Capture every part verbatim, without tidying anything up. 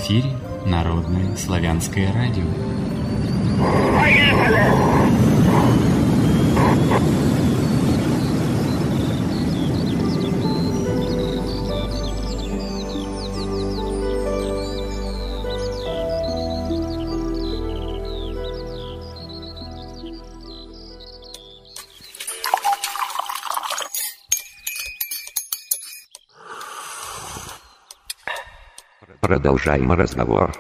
эфире Народное славянское радио. Продолжаем разговор.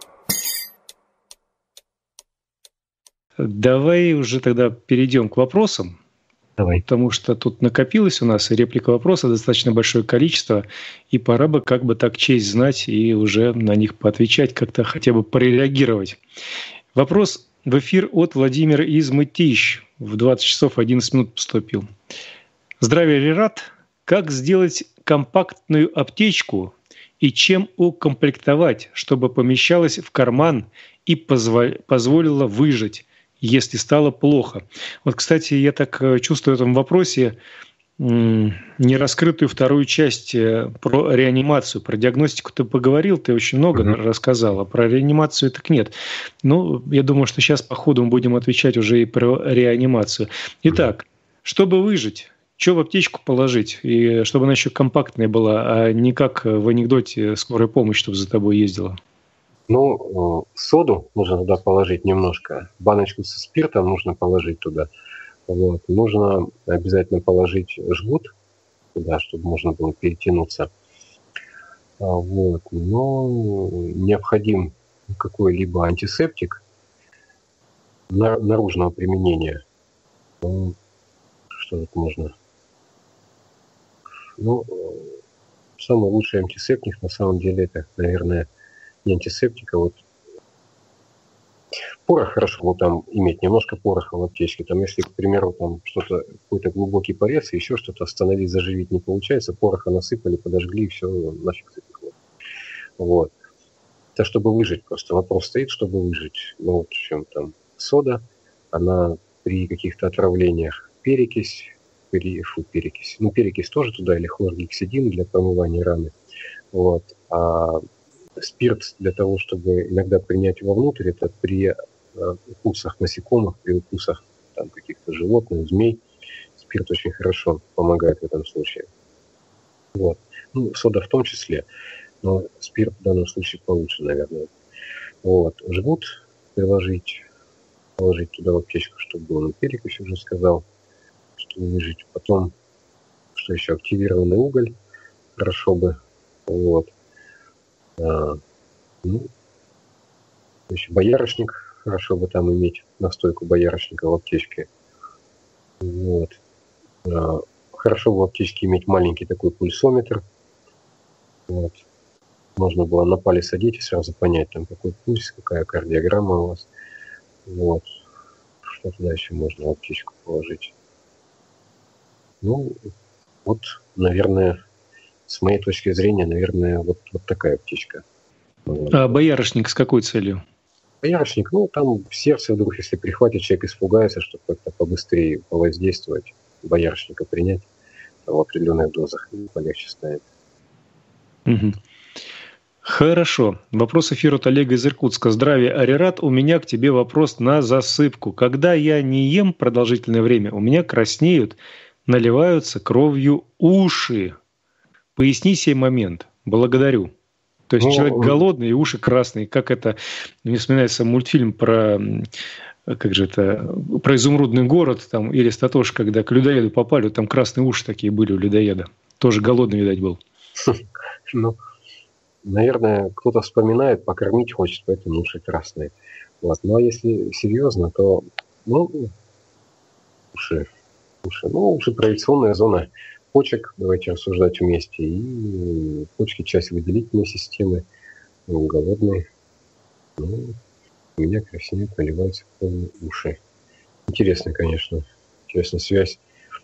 Давай уже тогда перейдем к вопросам. Давай. Потому что тут накопилось у нас реплика вопроса достаточно большое количество, и пора бы как бы так честь знать и уже на них поотвечать, как-то хотя бы прореагировать. Вопрос в эфир от Владимира из Мытищ. В двадцать часов одиннадцать минут поступил. Здравия, Рерат. Как сделать компактную аптечку и чем укомплектовать, чтобы помещалась в карман и позволь, позволила выжить, если стало плохо? Вот, кстати, я так чувствую в этом вопросе нераскрытую вторую часть про реанимацию. Про диагностику ты поговорил, ты очень много mm-hmm. рассказал, а про реанимацию так нет. Ну, я думаю, что сейчас по ходу мы будем отвечать уже и про реанимацию. Итак, чтобы выжить, что в аптечку положить, и чтобы она еще компактная была, а не как в анекдоте скорая помощь, чтобы за тобой ездила? Ну, соду нужно туда положить немножко, баночку со спиртом нужно положить туда. Вот. Нужно обязательно положить жгут туда, чтобы можно было перетянуться. Вот. Но необходим какой-либо антисептик наружного применения. Ну, что тут можно? Ну, самый лучший антисептик на самом деле это, наверное, не антисептик, а вот порох хорошо вот там иметь, немножко пороха в аптечке. Там, если, к примеру, там что-то, какой-то глубокий порез, еще что-то остановить, заживить не получается, пороха насыпали, подожгли, и все, нафиг запекло. Вот. Это чтобы выжить просто. Вопрос стоит, чтобы выжить. Ну, вот в чем там сода, она при каких-то отравлениях, перекись, Пери, фу, перекись. Ну, перекись тоже туда, или хлоргексидин для промывания раны. Вот. А спирт для того, чтобы иногда принять вовнутрь, это при э, укусах насекомых, при укусах там, каких-то животных, змей, спирт очень хорошо помогает в этом случае. Вот. Ну, сода в том числе, но спирт в данном случае получше, наверное. Вот. Жгут приложить, положить туда в аптечку, чтобы был, ну, перекись уже сказал, чтобы выжить. Потом, что еще, активированный уголь, хорошо бы. Вот. А, ну, еще боярышник, хорошо бы там иметь настойку боярышника в аптечке. Вот. А, хорошо бы в аптечке иметь маленький такой пульсометр. Вот. Можно было на палец одеть и сразу понять, там какой пульс, какая кардиограмма у вас. Вот. Что туда еще можно в аптечку положить? Ну, вот, наверное, с моей точки зрения, наверное, вот, вот такая аптечка. А боярышник с какой целью? Боярышник, ну, там в сердце вдруг, если прихватит, человек испугается, чтобы как-то побыстрее повоздействовать, боярышника принять в определенных дозах, и полегче станет. Угу. Хорошо. Вопрос эфира от Олега из Иркутска. Здравия, Арират. У меня к тебе вопрос на засыпку. Когда я не ем продолжительное время, у меня краснеют, наливаются кровью уши. Поясни сей момент. Благодарю. То есть ну, человек голодный и уши красные. Как это, мне вспоминается мультфильм про, как же это, про изумрудный город, там, или Статош, когда к людоеду попали, там красные уши такие были у людоеда. Тоже голодный, видать, был. Ну, наверное, кто-то вспоминает, покормить хочет, поэтому уши красные. Вот. Ну, а если серьезно, то, ну, уши, уши, ну, уши проекционная зона почек, давайте рассуждать вместе, и почки часть выделительной системы, ну, голодные, ну, у меня краснеют, наливаются кровью уши. Интересно, конечно, интересная связь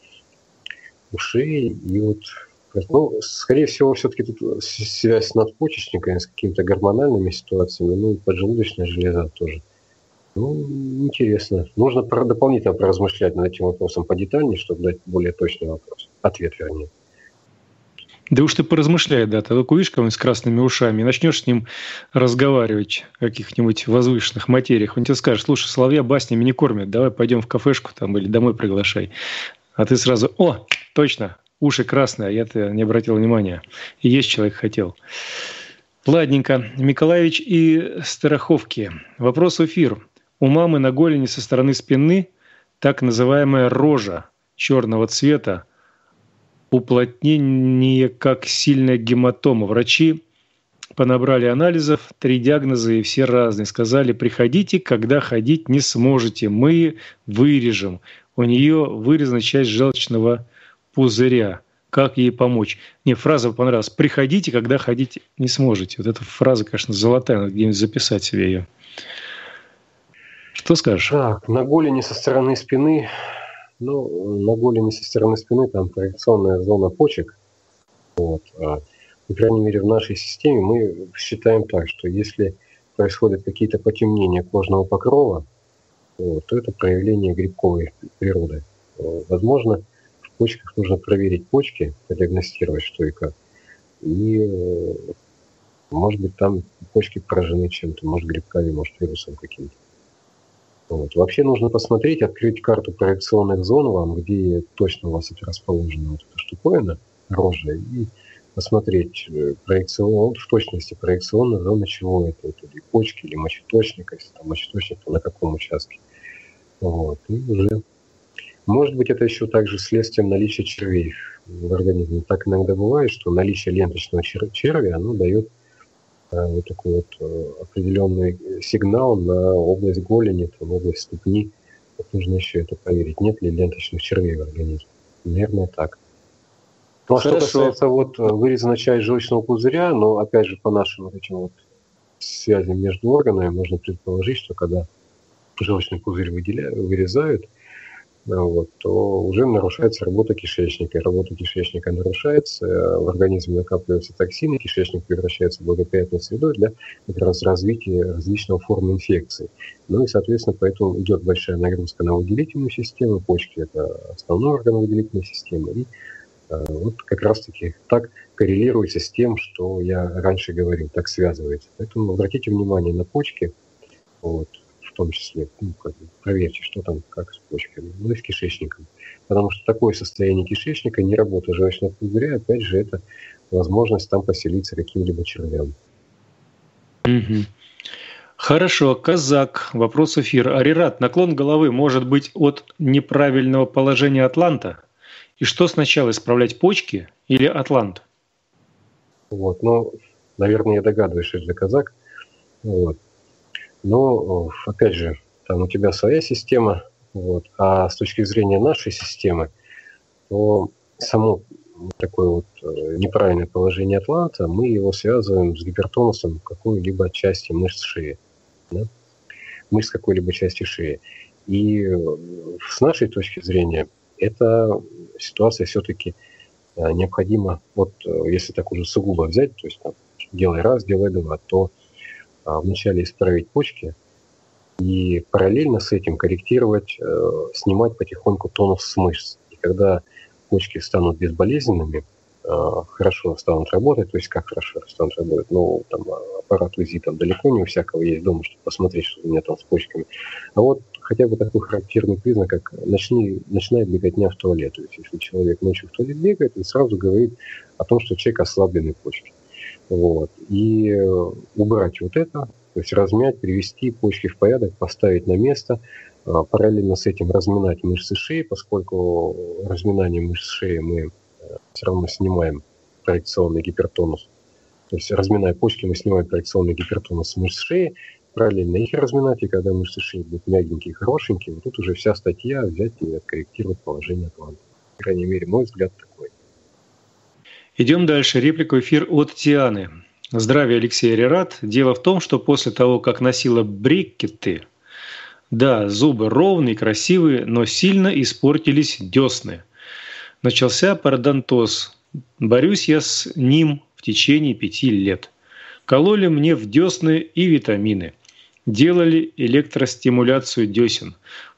ушей и вот, ну, скорее всего, все-таки тут связь с надпочечниками, с какими-то гормональными ситуациями, ну, и поджелудочная железа тоже. Ну, интересно. Нужно про, дополнительно поразмышлять над этим вопросом подетальнее, чтобы дать более точный вопрос. Ответ, вернее. Да уж ты поразмышляй, да, ты только увидишь кого-нибудь с красными ушами и начнешь с ним разговаривать о каких-нибудь возвышенных материях. Он тебе скажет: слушай, соловья баснями не кормят, давай пойдем в кафешку там или домой приглашай. А ты сразу: о, точно, уши красные, а я-то не обратил внимания. И есть человек хотел. Ладненько. Миколаевич и Страховки. Вопрос в эфир. У мамы на голени со стороны спины так называемая рожа черного цвета, уплотнение как сильная гематома. Врачи понабрали анализов, три диагноза и все разные. Сказали: приходите, когда ходить не сможете, мы вырежем. У нее вырезана часть желчного пузыря. Как ей помочь? Мне фраза понравилась: приходите, когда ходить не сможете. Вот эта фраза, конечно, золотая, надо где-нибудь записать себе ее. Что скажешь? Так, на голени со стороны спины. Ну, на голени со стороны спины там проекционная зона почек. Вот. А, по крайней мере, в нашей системе мы считаем так, что если происходят какие-то потемнения кожного покрова, вот, то это проявление грибковой природы. Возможно, в почках нужно проверить почки, продиагностировать, что и как. И, может быть, там почки поражены чем-то, может, грибками, может, вирусом каким-то. Вот. Вообще нужно посмотреть, открыть карту проекционных зон вам, где точно у вас это расположена вот эта штуковина, рожа, и посмотреть проекцион, в точности проекционных зон, чего это, это или почки, или мочеточник, если там мочеточник, то на каком участке. Вот. И уже, может быть, это еще также следствием наличия червей в организме. Так иногда бывает, что наличие ленточного чер- червя, оно дает вот такой вот определенный сигнал на область голени, там, область ступни. Вот нужно еще это проверить, нет ли ленточных червей в организме. Наверное, так. Ну, а что касается вот вырезана часть желчного пузыря, но опять же по нашим вот этим вот связям между органами можно предположить, что когда желчный пузырь выделяют, вырезают, вот, то уже нарушается работа кишечника. И работа кишечника нарушается, в организме накапливаются токсины, кишечник превращается в благоприятную среду для как раз развития различных форм инфекций. Ну и, соответственно, поэтому идет большая нагрузка на выделительную систему. Почки – это основной орган выделительной системы. И вот как раз-таки так коррелируется с тем, что я раньше говорил, так связывается. Поэтому обратите внимание на почки, вот, в том числе, ну, как бы, проверьте, что там, как с почками, ну и с кишечником. Потому что такое состояние кишечника, не работа желчного пузыря, опять же, это возможность там поселиться каким-либо червям. Угу. Хорошо, Казак, вопрос эфир. Арират, наклон головы может быть от неправильного положения атланта? И что сначала, исправлять почки или атлант? Вот, ну, наверное, я догадываюсь, что это за казак. Вот. Но, опять же, там у тебя своя система, вот, а с точки зрения нашей системы, то само такое вот неправильное положение атланта, мы его связываем с гипертонусом какой-либо части мышц шеи. Да? Мышц какой-либо части шеи. И с нашей точки зрения, эта ситуация все-таки необходима, вот если так уже сугубо взять, то есть там, делай раз, делай два, то а, вначале исправить почки и параллельно с этим корректировать, э, снимать потихоньку тонус с мышц. И когда почки станут безболезненными, э, хорошо станут работать, то есть как хорошо станут работать, ну, там аппарат УЗИ там далеко не у всякого есть дома, чтобы посмотреть, что у меня там с почками. А вот хотя бы такой характерный признак, как начни, начинает беготня в туалет. То есть если человек ночью в туалет бегает, он сразу говорит о том, что человек ослаблены почки. Вот. И убрать вот это, то есть размять, привести почки в порядок, поставить на место, параллельно с этим разминать мышцы шеи, поскольку разминание мышц шеи мы все равно снимаем проекционный гипертонус. То есть разминая почки, мы снимаем проекционный гипертонус с мышц шеи, параллельно их разминать, и когда мышцы шеи будут мягенькие и хорошенькие, вот тут уже вся статья взять и откорректировать положение атланта. По крайней мере, мой взгляд такой. Идем дальше. Реплика эфир от Тианы. Здравия, Алексей Арират. Дело в том, что после того, как носила брекеты, да, зубы ровные, красивые, но сильно испортились десны. Начался пародонтоз. Борюсь я с ним в течение пяти лет. Кололи мне в десны и витамины. Делали электростимуляцию десен.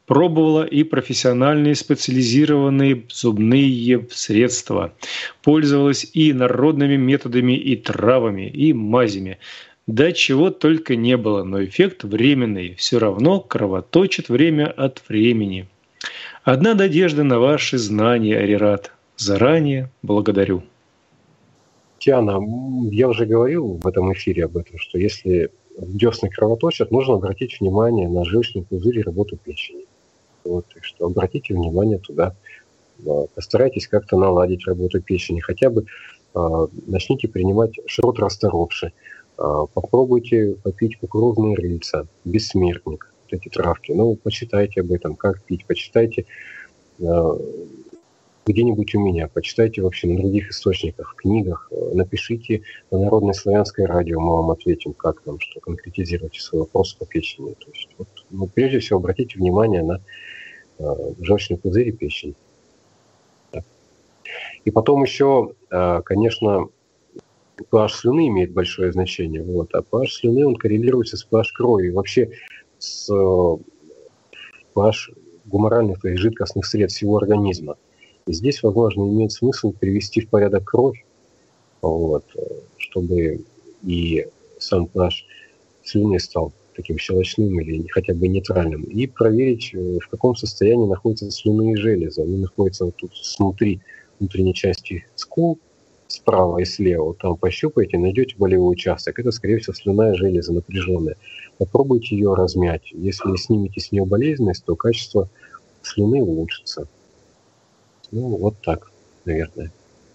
Пробовала и профессиональные специализированные зубные средства. Пользовалась и народными методами, и травами, и мазями. Да чего только не было, но эффект временный. Все равно кровоточит время от времени. Одна надежда на ваши знания, Арират. Заранее благодарю. Тиана, я уже говорил в этом эфире об этом, что если десны кровоточат, нужно обратить внимание на желчный пузырь и работу печени. Вот, так что обратите внимание туда. Постарайтесь как-то наладить работу печени. Хотя бы э, начните принимать шрот расторопши. Э, попробуйте попить кукурузные рыльца, бессмертник, вот эти травки. Ну, почитайте об этом, как пить, почитайте э, где-нибудь у меня, почитайте вообще на других источниках, в книгах, напишите на Народное славянское радио, мы вам ответим, как там, что конкретизируйте свой вопрос по печени. То есть, вот, ну, прежде всего, обратите внимание на э, желчный пузырь и печень. Да. И потом еще, э, конечно, pH слюны имеет большое значение. Вот, а pH слюны, он коррелируется с pH крови. И вообще с э, pH гуморальных, то есть жидкостных сред всего организма. И здесь, возможно, имеет смысл привести в порядок кровь, вот, чтобы и сам pH слюны стал таким щелочным или хотя бы нейтральным, и проверить, в каком состоянии находятся слюнные железы. Они находятся вот тут снутри внутренней части скул, справа и слева. Там пощупайте, найдете болевой участок. Это, скорее всего, слюнная железа напряженная. Попробуйте ее размять. Если снимете с нее болезненность, то качество слюны улучшится. Ну, вот так, наверное.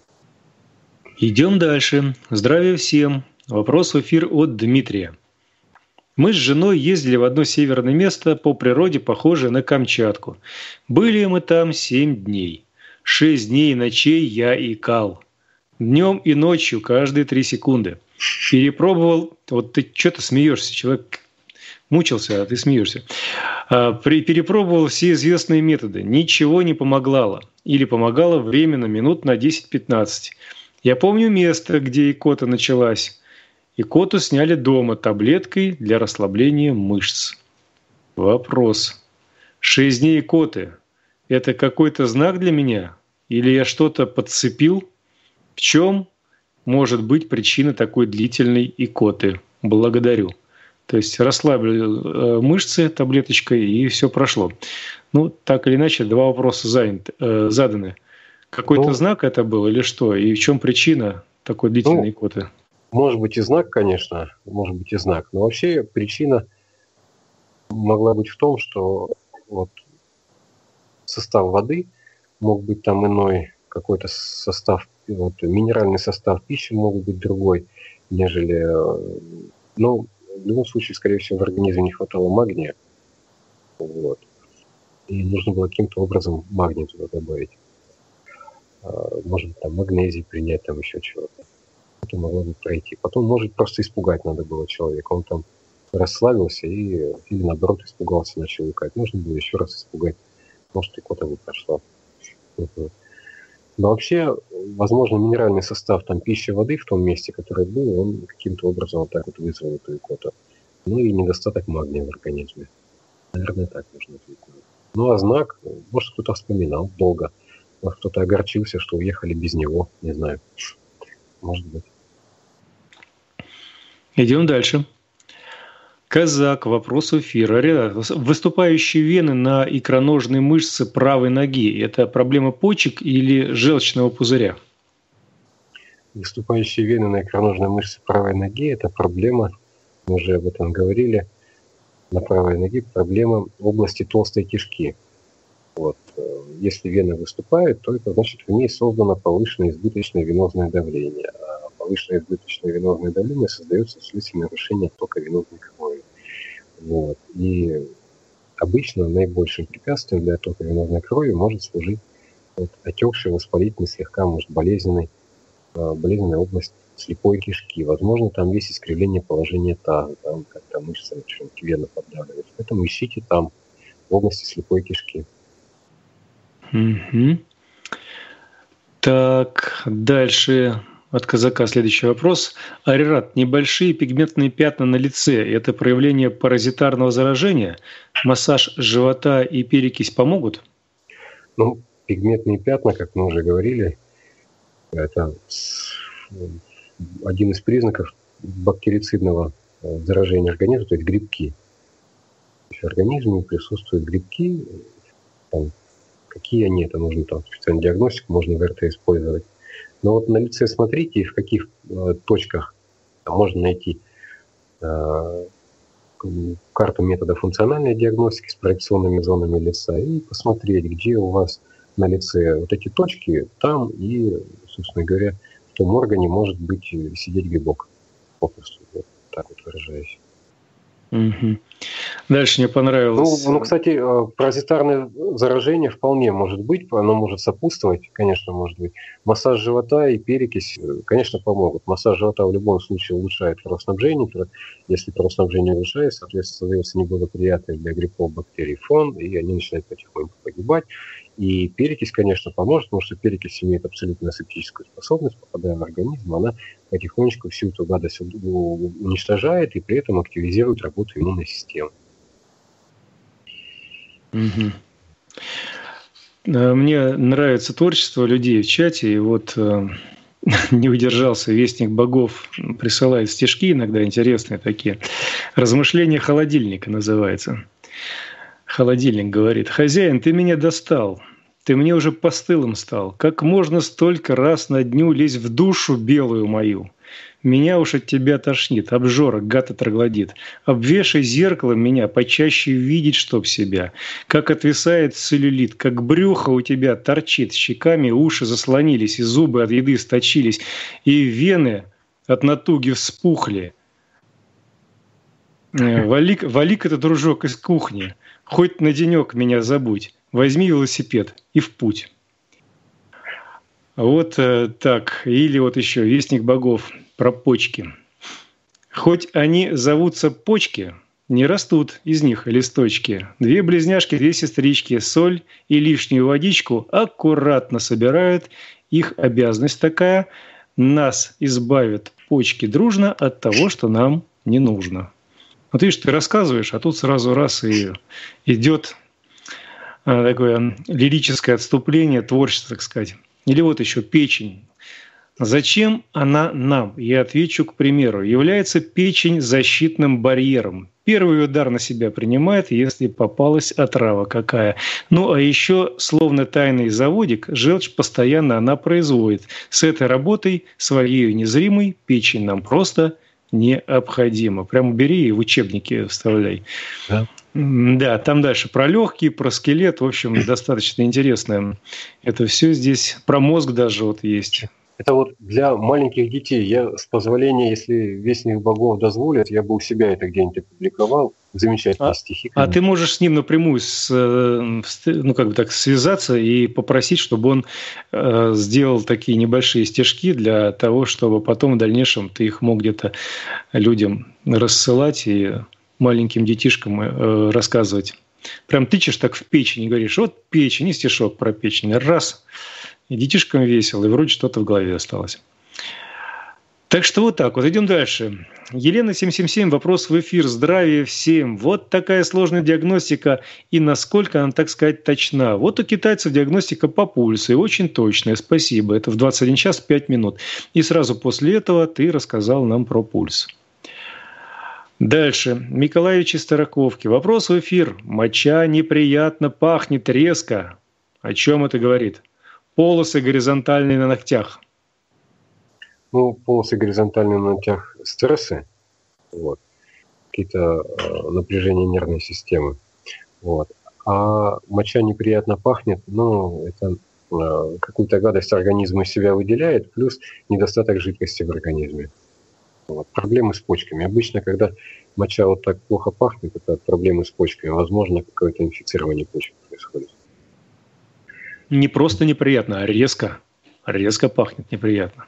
Идем дальше. Здравия всем. Вопрос в эфир от Дмитрия. Мы с женой ездили в одно северное место по природе, похожее на Камчатку. Были мы там семь дней. Шесть дней и ночей я икал. Днем и ночью, каждые три секунды. Перепробовал... Вот ты что-то смеешься, человек мучился, а ты смеешься. Перепробовал все известные методы. Ничего не помогало. Или помогало временно, минут на десять-пятнадцать. Я помню место, где икота началась. Икоту сняли дома таблеткой для расслабления мышц. Вопрос. Шесть дней икоты. Это какой-то знак для меня? Или я что-то подцепил? В чем может быть причина такой длительной икоты? Благодарю. То есть расслабили мышцы таблеточкой, и все прошло. Ну, так или иначе, два вопроса заняты, э, заданы. Какой-то ну, знак это был или что? И в чем причина такой длительной ну, икоты? Может быть и знак, конечно, может быть и знак. Но вообще причина могла быть в том, что вот состав воды мог быть там иной, какой-то состав, вот, минеральный состав пищи мог быть другой, нежели... Ну, в любом случае, скорее всего, в организме не хватало магния. Вот. И нужно было каким-то образом магний туда добавить. Может быть, там магнезий принять, там еще чего-то. Это могло бы пройти. Потом, может, просто испугать надо было человека. Он там расслабился и, или наоборот, испугался, начал икать. Нужно было еще раз испугать. Может, икота бы прошла. Но вообще, возможно, минеральный состав там пищи, воды в том месте, который был, он каким-то образом вот так вот вызвал эту икоту. Ну и недостаток магния в организме. Наверное, так можно ответить. Ну а знак, может, кто-то вспоминал долго. Может, кто-то огорчился, что уехали без него. Не знаю. Может быть. Идем дальше. Казак, вопрос эфира. Выступающие вены на икроножной мышце правой ноги – это проблема почек или желчного пузыря? Выступающие вены на икроножной мышце правой ноги – это проблема, мы уже об этом говорили, на правой ноге проблема в области толстой кишки. Вот. Если вена выступает, то это значит, в ней создано повышенное избыточное венозное давление. А повышенное избыточное венозное давление создается вследствие нарушения тока венозной крови. Вот. И обычно наибольшим препятствием для тока венозной крови может служить вот, отекший, воспалительный, слегка, может, болезненный, болезненная область слепой кишки. Возможно, там есть искривление положения таза, там как-то мышцы начнут вены поддавливать. Поэтому ищите там, в области слепой кишки. Угу. Так, дальше от казака следующий вопрос. Арират, небольшие пигментные пятна на лице – это проявление паразитарного заражения? Массаж живота и перекись помогут? Ну, пигментные пятна, как мы уже говорили, это один из признаков бактерицидного заражения организма, то есть грибки. В организме присутствуют грибки, там, какие они, это нужно там специальную диагностику, можно в эр тэ использовать. Но вот на лице смотрите, в каких э, точках можно найти э, карту метода функциональной диагностики с проекционными зонами лица и посмотреть, где у вас на лице вот эти точки, там и, собственно говоря, в том органе может быть сидеть грибок. Попросту, вот так вот выражаясь. Угу. Дальше мне понравилось. Ну, ну, кстати, паразитарное заражение вполне может быть, оно может сопутствовать, конечно, может быть. Массаж живота и перекись, конечно, помогут. Массаж живота в любом случае улучшает кровоснабжение. Если кровоснабжение улучшается, соответственно, создается неблагоприятный для грибков бактерий фон, и они начинают потихоньку погибать. И перекись, конечно, поможет, потому что перекись имеет абсолютно асептическую способность, попадая в организм, она потихонечку всю эту гадость уничтожает и при этом активизирует работу иммунной системы. Угу. Мне нравится творчество людей в чате, и вот э, не удержался, Вестник Богов присылает стишки иногда интересные такие. «Размышления холодильника» называется. Холодильник говорит: «Хозяин, ты меня достал, ты мне уже постылым стал. Как можно столько раз на дню лезть в душу белую мою? Меня уж от тебя тошнит, обжора, гад и троглодит. Обвешай зеркалом меня, почаще видеть, чтоб себя. Как отвисает целлюлит, как брюхо у тебя торчит, щеками уши заслонились, и зубы от еды сточились, и вены от натуги вспухли. Вали, вали-ка ты, дружок, из кухни, хоть на денек меня забудь, возьми велосипед и в путь». Вот э, так. Или вот еще Вестник Богов про почки. «Хоть они зовутся почки, не растут из них листочки. Две близняшки, две сестрички, соль и лишнюю водичку аккуратно собирают. Их обязанность такая: нас избавят почки дружно от того, что нам не нужно». Вот видишь, ты рассказываешь, а тут сразу раз и идет такое лирическое отступление, творчество, так сказать. Или вот еще печень. Зачем она нам? Я отвечу, к примеру. Является печень защитным барьером. Первый удар на себя принимает, если попалась отрава какая. Ну, а еще, словно тайный заводик, желчь постоянно она производит. С этой работой, своей незримой, печень нам просто необходима. Прямо бери и в учебники вставляй. Да. Да, там дальше про легкие, про скелет. В общем, достаточно интересно. Это все здесь. Про мозг даже вот есть. Это вот для маленьких детей. Я, с позволения, если Вестник Богов дозволит, я бы у себя это где-нибудь опубликовал. Замечательные а, стихи. А ты можешь с ним напрямую с, ну, как бы так, связаться и попросить, чтобы он э, сделал такие небольшие стишки для того, чтобы потом в дальнейшем ты их мог где-то людям рассылать и маленьким детишкам э, рассказывать. Прям тычешь так в печень и говоришь: вот печень, и стишок про печень. Раз. И детишкам весело, и вроде что-то в голове осталось. Так что вот так вот. Идем дальше. Елена семь семь семь. Вопрос в эфир. Здравия всем. Вот такая сложная диагностика. И насколько она, так сказать, точна. Вот у китайцев диагностика по пульсу. И очень точная. Спасибо. Это в двадцать один час пять минут. И сразу после этого ты рассказал нам про пульс. Дальше. Миколаевич из Староковки. Вопрос в эфир. Моча неприятно пахнет резко. О чем это говорит? Полосы горизонтальные на ногтях. Ну, полосы горизонтальные на ногтях, стрессы, вот, какие-то э, напряжения нервной системы. Вот. А моча неприятно пахнет, ну, это э, какую-то гадость организм из себя выделяет, плюс недостаток жидкости в организме. Вот. Проблемы с почками. Обычно, когда моча вот так плохо пахнет, это проблемы с почками. Возможно, какое-то инфицирование почек происходит. Не просто неприятно, а резко. Резко пахнет неприятно.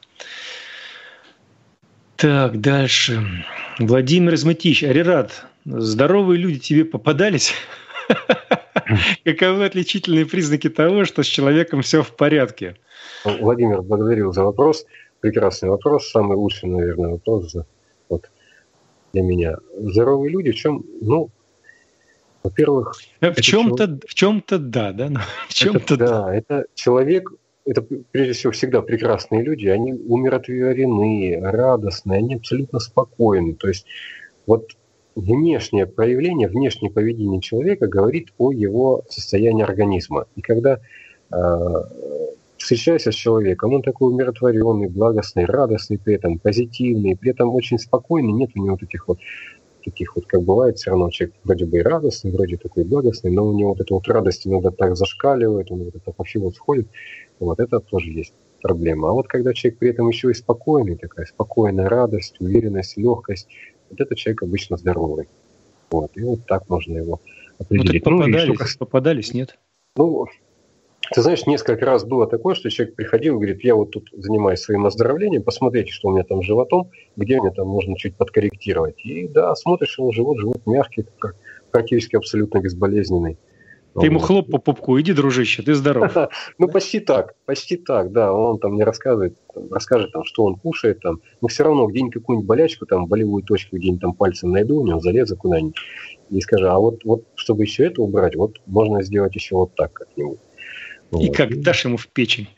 Так, дальше. Владимир из Мытищ. Арират, здоровые люди тебе попадались? Каковы отличительные признаки того, что с человеком все в порядке? Владимир, благодарю за вопрос. прекрасный вопрос, самый лучший, наверное, вопрос вот, для меня. Здоровые люди в чем? Ну, во-первых... В чем-то, человек... в чем-то да, да? В чем-то это, да. Да, это человек, это прежде всего всегда прекрасные люди, они умиротворены, радостные, они абсолютно спокойны. То есть вот внешнее проявление, внешнее поведение человека говорит о его состоянии организма. И когда встречаешься с человеком, он такой умиротворенный, благостный, радостный при этом, позитивный, при этом очень спокойный, нет у него таких вот, таких вот, как бывает, все равно человек вроде бы и радостный, вроде такой благостный, но у него вот эта вот радость иногда так зашкаливает, он вот это по всему сходит, вот это тоже есть проблема. А вот когда человек при этом еще и спокойный, такая спокойная радость, уверенность, легкость, вот этот человек обычно здоровый. Вот, и вот так можно его определить. Ну, попадались, ну, что... попадались, нет? Ну, ты знаешь, несколько раз было такое, что человек приходил и говорит, я вот тут занимаюсь своим оздоровлением, посмотрите, что у меня там с животом, где мне там можно чуть подкорректировать. И да, смотришь, его живот, живот мягкий, практически абсолютно безболезненный. Ты ему хлоп по пупку, иди, дружище, ты здоров. Ну, почти так, почти так, да. Он там не рассказывает, расскажет, там, что он кушает, там, но все равно где-нибудь какую-нибудь болячку, там, болевую точку где-нибудь там пальцем найду, у него залезу куда-нибудь и скажу, а вот, вот чтобы еще это убрать, вот можно сделать еще вот так как-нибудь. И вот. Как дашь ему в печень.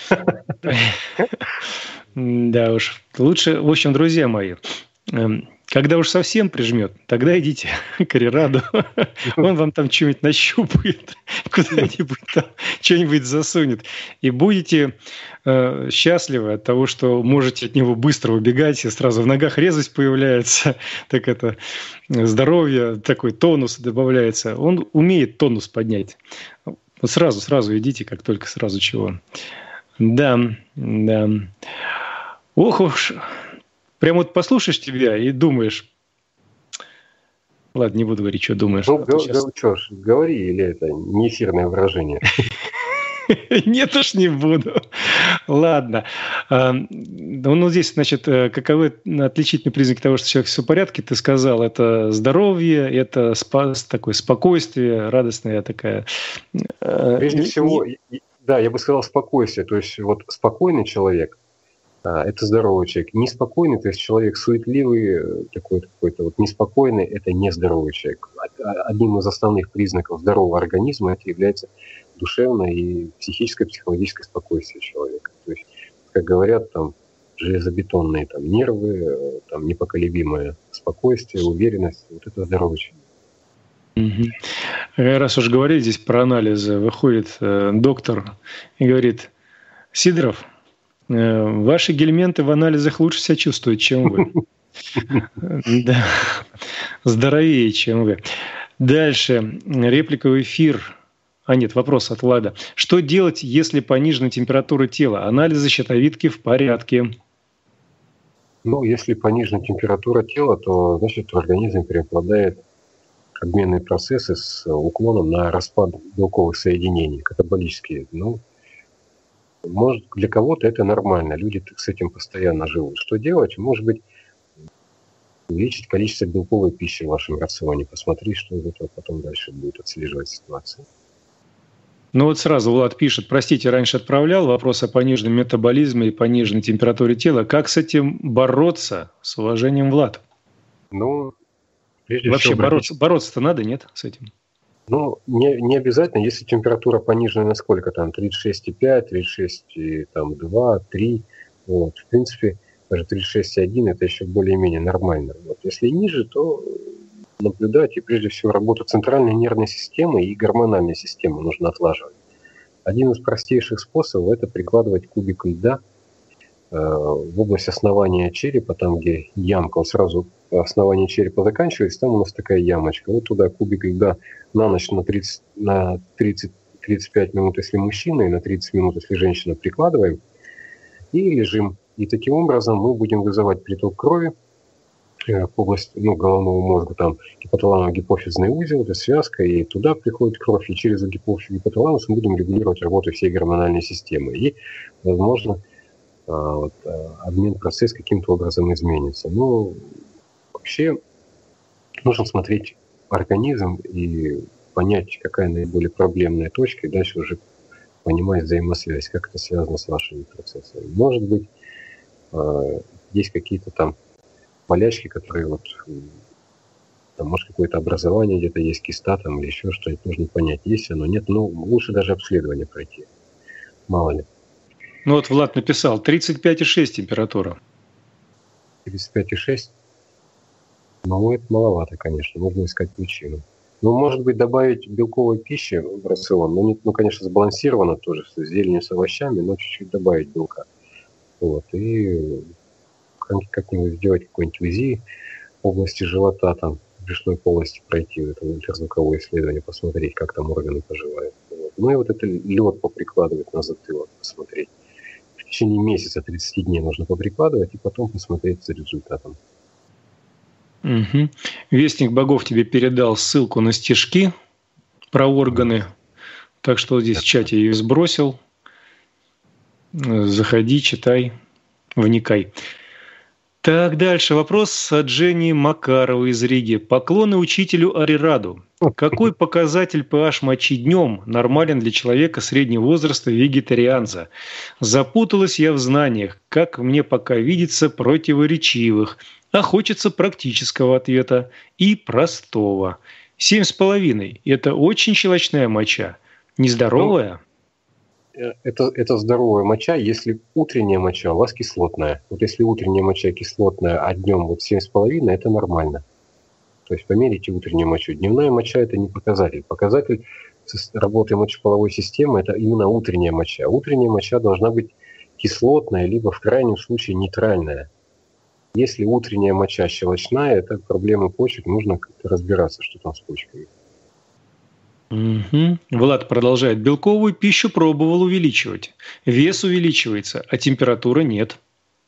Да уж. Лучше, в общем, друзья мои, когда уж совсем прижмет, тогда идите к Арираду. Он вам там что-нибудь нащупает, куда-нибудь там что-нибудь засунет. И будете э, счастливы от того, что можете от него быстро убегать, и сразу в ногах резвость появляется, так это здоровье, такой тонус добавляется. Он умеет тонус поднять. Вот сразу, сразу идите, как только сразу чего. Да, да. Ох уж... Прям вот послушаешь тебя и думаешь... Ладно, не буду говорить, что думаешь. Ну, г- сейчас... что ж, говори, или это не эфирное выражение? Нет уж, не буду. Ладно. Ну, здесь, значит, каковы отличительные признаки того, что человек все в порядке, ты сказал, это здоровье, это такое спокойствие, радостная такая... Прежде всего, да, я бы сказал спокойствие. То есть вот спокойный человек, это здоровый человек. Неспокойный, то есть человек суетливый, такой какой-то вот неспокойный, это нездоровый человек. Одним из основных признаков здорового организма это является душевное и психическое, психологическое спокойствие человека. То есть, как говорят, там железобетонные там, нервы, там, непоколебимое спокойствие, уверенность, вот это здоровый человек. Угу. Раз уж говорили здесь про анализы, выходит э, доктор и говорит: Сидоров, ваши гельменты в анализах лучше себя чувствуют, чем вы. Да, здоровее, чем вы. Дальше. Реплика в эфир. А нет, вопрос от Влада. Что делать, если понижена температура тела? Анализы щитовидки в порядке. Ну, если понижена температура тела, то, значит, в организме преобладают обменные процессы с уклоном на распад белковых соединений, катаболические. Ну, может, для кого-то это нормально, люди с этим постоянно живут. Что делать? Может быть, увеличить количество белковой пищи в вашем рационе. Посмотри, что из этого потом дальше будет отслеживать ситуацию. Ну вот сразу Влад пишет: простите, раньше отправлял вопрос о пониженном метаболизме и пониженной температуре тела. Как с этим бороться? С уважением, Влад. Ну, прежде Вообще всего... бороться, бороться-то надо, нет, с этим? Ну, не, не обязательно, если температура понижена на сколько там, тридцать шесть и пять, тридцать шесть и два, три, вот, в принципе, даже тридцать шесть и один это еще более-менее нормально. Вот, если ниже, то наблюдать и прежде всего работу центральной нервной системы и гормональной системы нужно отлаживать. Один из простейших способов это прикладывать кубик льда э, в область основания черепа, там где ямка, он сразу основание черепа заканчивается, там у нас такая ямочка. Вот туда кубик льда на ночь на тридцать, на тридцать тридцать пять минут, если мужчина, и на тридцать минут, если женщина, прикладываем и лежим. И таким образом мы будем вызывать приток крови в область ну, головного мозга, там гипоталамо-гипофизный узел, это связка, и туда приходит кровь, и через гипофиз и гипоталамус мы будем регулировать работу всей гормональной системы. И, возможно, вот, обмен процесс каким-то образом изменится. Но вообще нужно смотреть организм и понять, какая наиболее проблемная точка, и дальше уже понимать взаимосвязь, как это связано с вашими процессами. Может быть, есть какие-то там болячки, которые вот, там, может, какое-то образование где-то есть, киста там или еще что-нибудь, нужно понять, есть оно, нет, ну, лучше даже обследование пройти, мало ли. Ну вот Влад написал, тридцать пять и шесть температура. тридцать пять и шесть? Ну, это маловато, конечно, нужно искать причину. Ну, может быть, добавить белковой пищи в рацион, ну, не, ну, конечно, сбалансированно тоже, с зеленью, с овощами, но чуть-чуть добавить белка. Вот, и как-нибудь сделать какой-нибудь УЗИ в области живота, там, в брюшной полости пройти, это ультразвуковое исследование, посмотреть, как там органы поживают. Вот. Ну, и вот это лед поприкладывать на затылок, посмотреть. В течение месяца, тридцать дней нужно поприкладывать, и потом посмотреть за результатом. Угу. Вестник богов тебе передал ссылку на стишки про органы. Так что здесь в чате ее сбросил. Заходи, читай, вникай. Так, дальше. Вопрос от Жени Макарова из Риги. Поклоны учителю Арираду. Какой показатель pH мочи днем нормален для человека среднего возраста вегетарианца? Запуталась я в знаниях, как мне пока видится, противоречивых. А хочется практического ответа и простого. Семь с половиной – это очень щелочная моча. Нездоровая? Это, это здоровая моча, если утренняя моча у вас кислотная. Вот если утренняя моча кислотная, а днем вот семь с половиной – это нормально. То есть померите утреннюю мочу. Дневная моча – это не показатель. Показатель работы мочеполовой системы – это именно утренняя моча. Утренняя моча должна быть кислотная, либо в крайнем случае нейтральная. Если утренняя моча щелочная, это проблема почек, нужно как-то разбираться, что там с почками. Угу. Влад продолжает. Белковую пищу пробовал увеличивать. Вес увеличивается, а температура нет.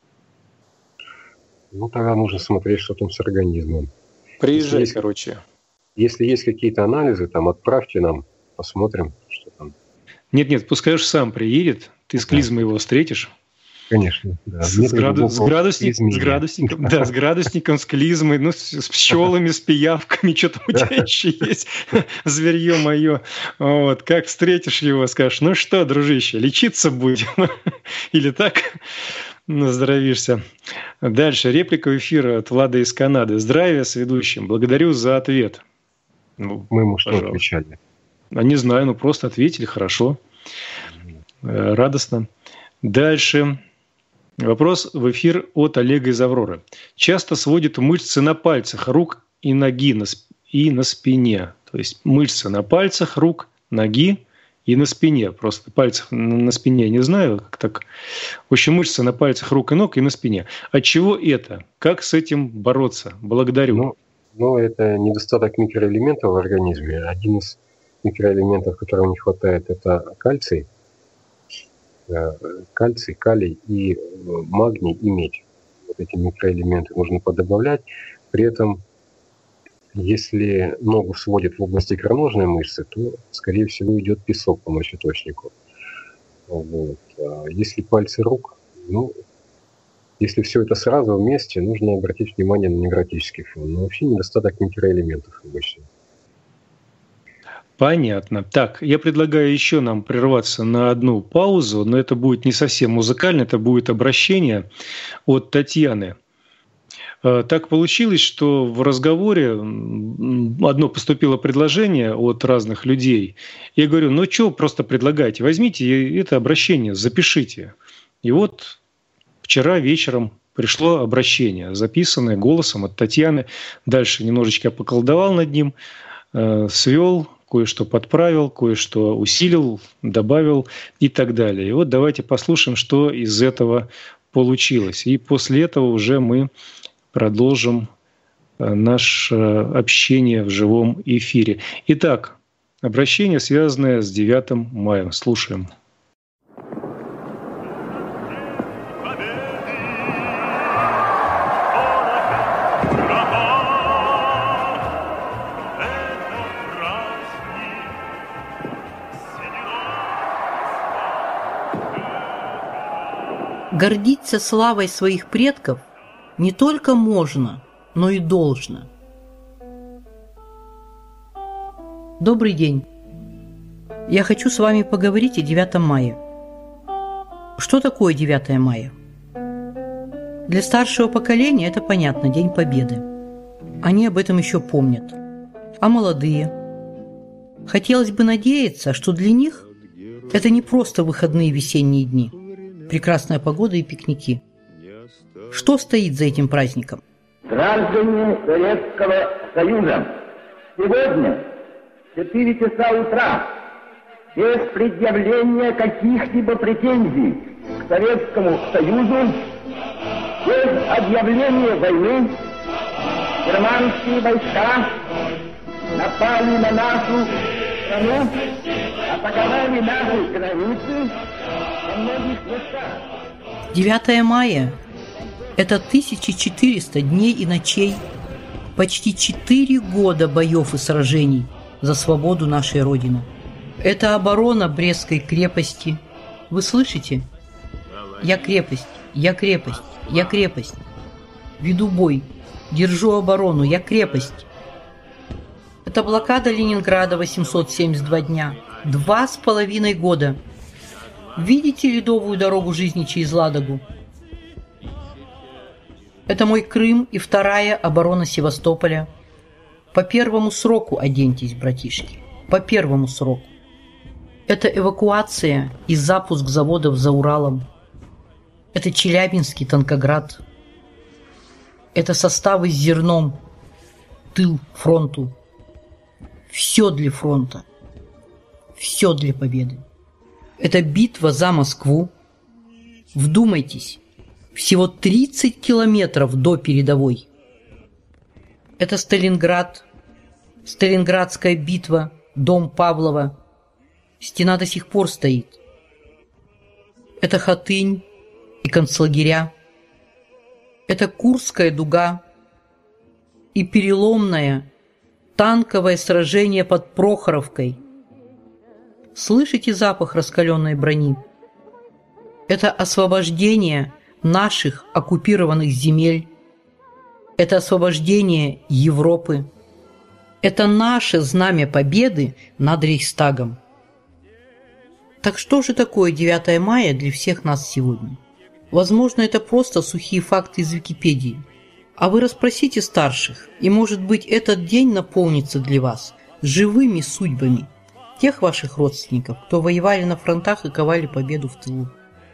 Ну, тогда нужно смотреть, что там с организмом. Приезжай, если, короче. Если есть какие-то анализы, там отправьте нам, посмотрим, что там. Нет-нет, пускай уж сам приедет, ты с клизмой его встретишь. Конечно, да. С, с, граду, с, градусник, с градусником, да, с градусником, с клизмой, ну, с, с пчелами, с пиявками, что-то у тебя еще есть, зверье мое. Вот, как встретишь его, скажешь, ну что, дружище, лечиться будем? Или так наздоровишься. Дальше, реплика эфира от Влада из Канады. Здравия с ведущим, благодарю за ответ. Ну, мы ему что отвечали? А не знаю, ну просто ответили, хорошо, радостно. Дальше. Вопрос в эфир от Олега из Авроры. Часто сводит мышцы на пальцах рук и ноги на сп... и на спине. То есть мышцы на пальцах рук, ноги и на спине. Просто пальцев на спине не знаю, как так. В общем, мышцы на пальцах рук и ног и на спине. От чего это? Как с этим бороться? Благодарю. Ну, ну это недостаток микроэлементов в организме. Один из микроэлементов, которого не хватает, это кальций. Кальций, калий и магний и медь. Вот эти микроэлементы нужно подобавлять. При этом, если ногу сводит в области икроножной мышцы, то, скорее всего, идет песок по мочеточнику. Вот. А если пальцы рук, ну, если все это сразу вместе, нужно обратить внимание на невротический фон. Но вообще недостаток микроэлементов обычно. Понятно. Так, я предлагаю еще нам прерваться на одну паузу, но это будет не совсем музыкально, это будет обращение от Татьяны. Так получилось, что в разговоре одно поступило предложение от разных людей. Я говорю, ну что просто предлагайте, возьмите это обращение, запишите. И вот вчера вечером пришло обращение, записанное голосом от Татьяны. Дальше немножечко поколдовал над ним, свел, кое-что подправил, кое-что усилил, добавил и так далее. И вот давайте послушаем, что из этого получилось. И после этого уже мы продолжим наше общение в живом эфире. Итак, обращение, связанное с девятым мая. Слушаем. Гордиться славой своих предков не только можно, но и должно. Добрый день. Я хочу с вами поговорить о девятом мая. Что такое девятое мая? Для старшего поколения это понятно, День Победы. Они об этом еще помнят. А молодые? Хотелось бы надеяться, что для них это не просто выходные весенние дни, прекрасная погода и пикники. Что стоит за этим праздником? Граждане Советского Союза, сегодня в четыре часа утра без предъявления каких-либо претензий к Советскому Союзу, без объявления войны, германские войска напали на нашу страну, атаковали наши границы во многих местах. девятое мая – это тысяча четыреста дней и ночей, почти четыре года боев и сражений за свободу нашей Родины. Это оборона Брестской крепости. Вы слышите? Я крепость, я крепость, я крепость. Веду бой, держу оборону, я крепость. Это блокада Ленинграда восемьсот семьдесят два дня. Два с половиной года. Видите ледовую дорогу жизни через Ладогу? Это мой Крым и вторая оборона Севастополя. По первому сроку оденьтесь, братишки. По первому сроку. Это эвакуация и запуск заводов за Уралом. Это Челябинский Танкоград. Это составы с зерном. Тыл фронту. Все для фронта. Все для победы. Это битва за Москву. Вдумайтесь. Всего тридцать километров до передовой. Это Сталинград, Сталинградская битва, дом Павлова. Стена до сих пор стоит. Это Хатынь и концлагеря. Это Курская дуга и переломное танковое сражение под Прохоровкой. Слышите запах раскаленной брони? Это освобождение наших оккупированных земель. Это освобождение Европы. Это наше знамя победы над Рейхстагом. Так что же такое девятое мая для всех нас сегодня? Возможно, это просто сухие факты из Википедии. А вы расспросите старших, и, может быть, этот день наполнится для вас живыми судьбами тех ваших родственников, кто воевали на фронтах и ковали победу в тылу.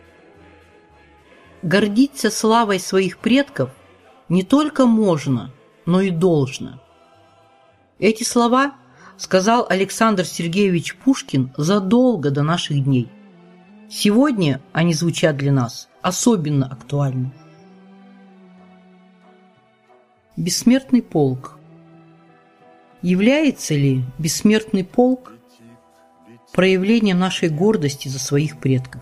Гордиться славой своих предков не только можно, но и должно. Эти слова сказал Александр Сергеевич Пушкин задолго до наших дней. Сегодня они звучат для нас особенно актуально. Бессмертный полк. Является ли бессмертный полк проявлением нашей гордости за своих предков?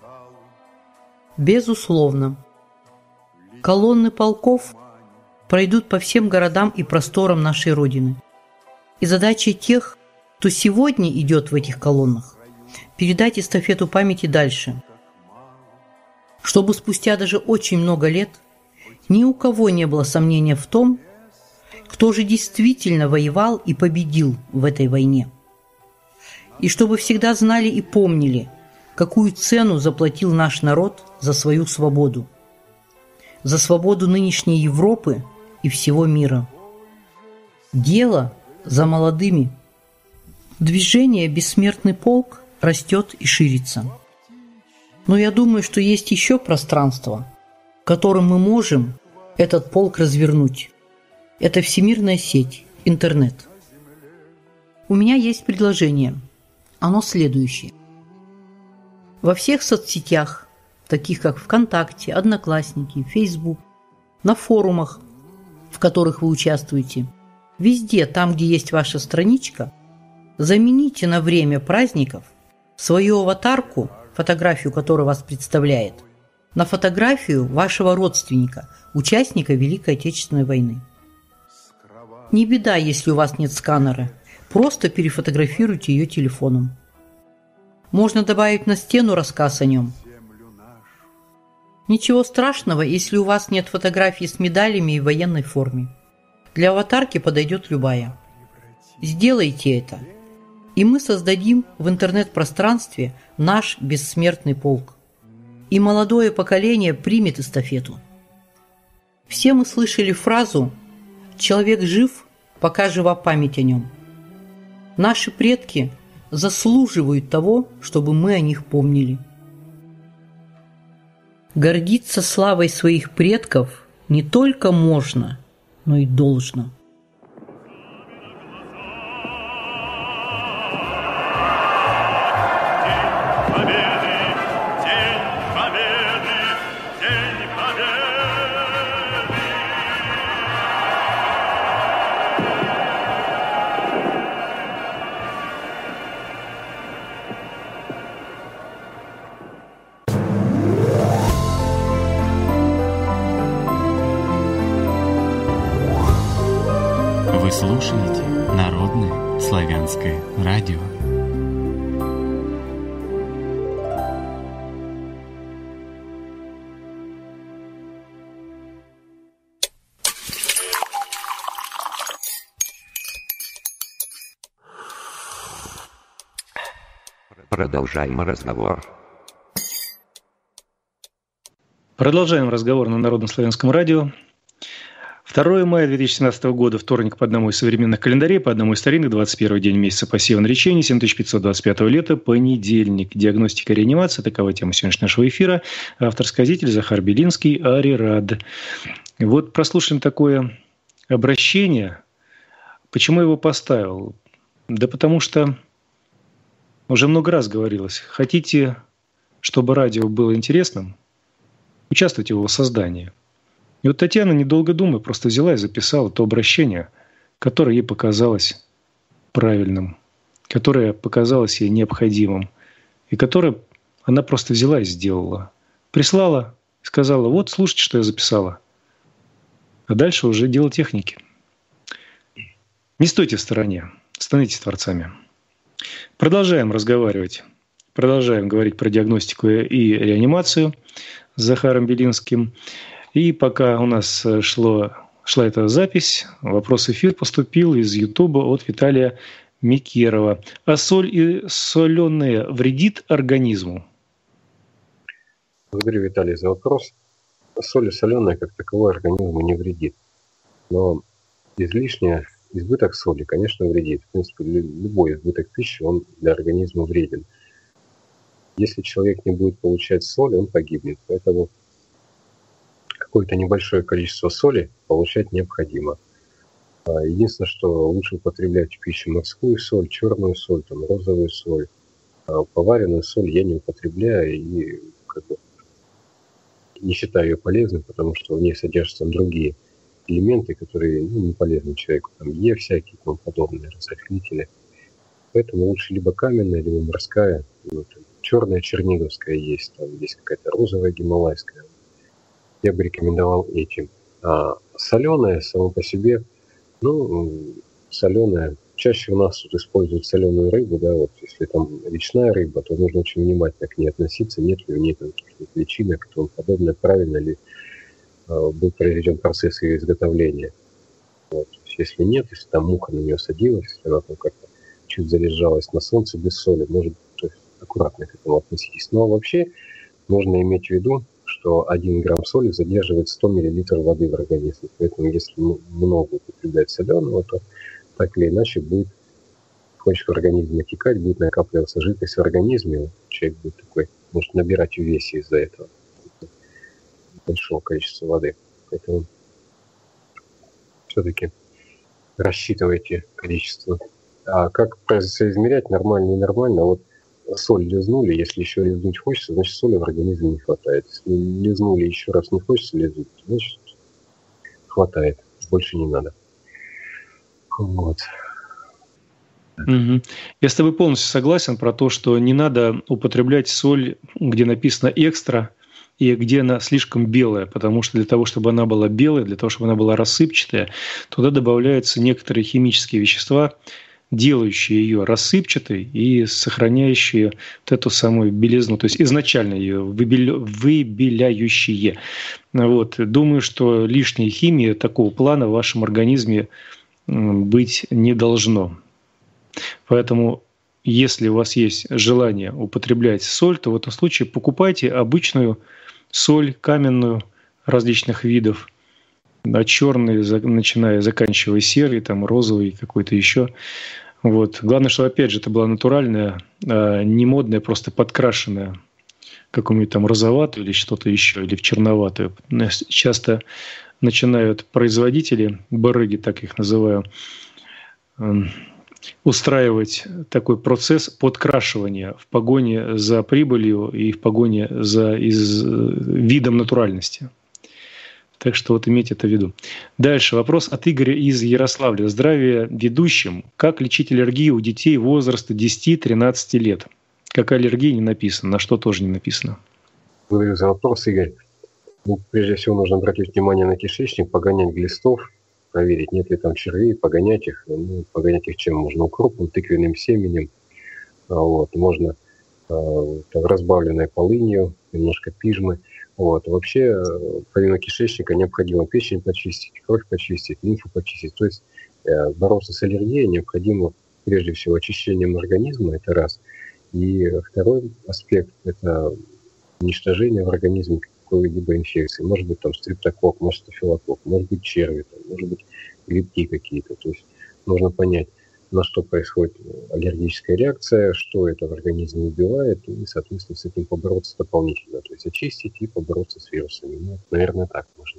Безусловно. Колонны полков пройдут по всем городам и просторам нашей Родины. И задача тех, кто сегодня идет в этих колоннах, передать эстафету памяти дальше, чтобы спустя даже очень много лет ни у кого не было сомнения в том, кто же действительно воевал и победил в этой войне. И чтобы всегда знали и помнили, какую цену заплатил наш народ за свою свободу, за свободу нынешней Европы и всего мира. Дело за молодыми. Движение «Бессмертный полк» растет и ширится. Но я думаю, что есть еще пространство, в котором мы можем этот полк развернуть. Это всемирная сеть, интернет. У меня есть предложение. Оно следующее. Во всех соцсетях, таких как ВКонтакте, Одноклассники, Фейсбук, на форумах, в которых вы участвуете, везде, там, где есть ваша страничка, замените на время праздников свою аватарку, фотографию которой вас представляет, на фотографию вашего родственника, участника Великой Отечественной войны. Не беда, если у вас нет сканера, просто перефотографируйте ее телефоном. Можно добавить на стену рассказ о нем. Ничего страшного, если у вас нет фотографий с медалями и в военной форме. Для аватарки подойдет любая. Сделайте это, и мы создадим в интернет-пространстве наш бессмертный полк. И молодое поколение примет эстафету. Все мы слышали фразу «человек жив, пока жива память о нем». Наши предки заслуживают того, чтобы мы о них помнили. Гордиться славой своих предков не только можно, но и должно. Вы слушаете Народное славянское радио. Продолжаем разговор. Продолжаем разговор на Народном славянском радио. второе мая две тысячи семнадцатого года, вторник по одному из современных календарей, по одному из старинных, двадцать первый день месяца посева наречений, семь тысяч пятьсот двадцать пятого лета, понедельник. Диагностика и реанимация – такова тема сегодняшнего нашего эфира. Автор-сказитель Захар Белинский, Арирад. Вот прослушаем такое обращение. Почему его поставил? Да потому что уже много раз говорилось. Хотите, чтобы радио было интересным? Участвуйте в его создании. И вот Татьяна, недолго думая, просто взяла и записала то обращение, которое ей показалось правильным, которое показалось ей необходимым, и которое она просто взяла и сделала. Прислала и сказала: вот, слушайте, что я записала. А дальше уже дело техники. Не стойте в стороне, становитесь творцами. Продолжаем разговаривать, продолжаем говорить про диагностику и реанимацию с Захаром Белинским. И пока у нас шло, шла эта запись, вопрос-эфир поступил из Ютуба от Виталия Микерова. А соль и соленое вредит организму? Благодарю, Виталий, за вопрос. Соль и соленое как таковое организму не вредит. Но излишнее, избыток соли, конечно, вредит. В принципе, любой избыток пищи, он для организма вреден. Если человек не будет получать соль, он погибнет. Поэтому какое-то небольшое количество соли получать необходимо. Единственное, что лучше употреблять в пищу морскую соль, черную соль, там, розовую соль. А поваренную соль я не употребляю и как бы не считаю ее полезной, потому что в ней содержатся другие элементы, которые ну, не полезны человеку. Там Е всякие и тому подобные, разрыхлители. Поэтому лучше либо каменная, либо морская. Вот, черная черниговская есть, там есть какая-то розовая гималайская. Я бы рекомендовал этим. А соленое само по себе, ну, соленое. Чаще у нас тут используют соленую рыбу, да, вот если там речная рыба, то нужно очень внимательно к ней относиться, нет ли в ней каких-то личинок и тому подобное, правильно ли э, был проведен процесс ее изготовления. Вот. Если нет, если там муха на нее садилась, если она там как-то чуть залежалась на солнце без соли, может, то есть аккуратно к этому относитесь. Но вообще нужно иметь в виду, что один грамм соли задерживает сто миллилитров воды в организме. Поэтому если много употреблять соленого, то так или иначе будет потихонечку в организме натекать, будет накапливаться жидкость в организме. Человек будет такой, может набирать в весе из-за этого большого количества воды. Поэтому все-таки рассчитывайте количество. А как соизмерять, нормально и ненормально? Вот соль лизнули, если еще лизнуть хочется, значит соли в организме не хватает. Если лизнули еще раз не хочется лизнуть, значит хватает, больше не надо. Вот. Угу. Я с тобой полностью согласен про то, что не надо употреблять соль, где написано «экстра», и где она слишком белая, потому что для того, чтобы она была белая, для того, чтобы она была рассыпчатая, туда добавляются некоторые химические вещества, делающие ее рассыпчатой и сохраняющие вот эту самую белизну, то есть изначально ее выбеляющие. Вот. Думаю, что лишняя химия такого плана в вашем организме быть не должно. Поэтому, если у вас есть желание употреблять соль, то в этом случае покупайте обычную соль каменную различных видов а черный, начиная, заканчивая серый, там розовый какой-то еще. Вот. Главное, что, опять же, это была натуральная, не модная, просто подкрашенная какую-нибудь там розоватую или что-то еще, или в черноватую. Часто начинают производители, барыги, так их называю, устраивать такой процесс подкрашивания в погоне за прибылью и в погоне за из, видом натуральности. Так что вот имейте это в виду. Дальше вопрос от Игоря из Ярославля. Здравия ведущим. Как лечить аллергию у детей возраста десяти-тринадцати лет? Какая аллергия, не написано, на что тоже не написано. Благодарю за вопрос, Игорь. Ну, прежде всего нужно обратить внимание на кишечник, погонять глистов, проверить, нет ли там червей, погонять их. Ну, погонять их чем можно? Укропом, тыквенным семенем. Вот. Можно э, там, разбавленной полынью, немножко пижмы. Вот. Вообще, помимо кишечника, необходимо печень почистить, кровь почистить, лимфу почистить. То есть э, бороться с аллергией необходимо прежде всего очищением организма, это раз. И второй аспект – это уничтожение в организме какой-либо инфекции. Может быть, там стрептококк, может, стафилококк, может быть, черви, там, может быть, грибки какие-то. То есть нужно понять, на что происходит аллергическая реакция, что это в организме убивает, и, соответственно, с этим побороться дополнительно. То есть очистить и побороться с вирусами. Ну, наверное, так можно.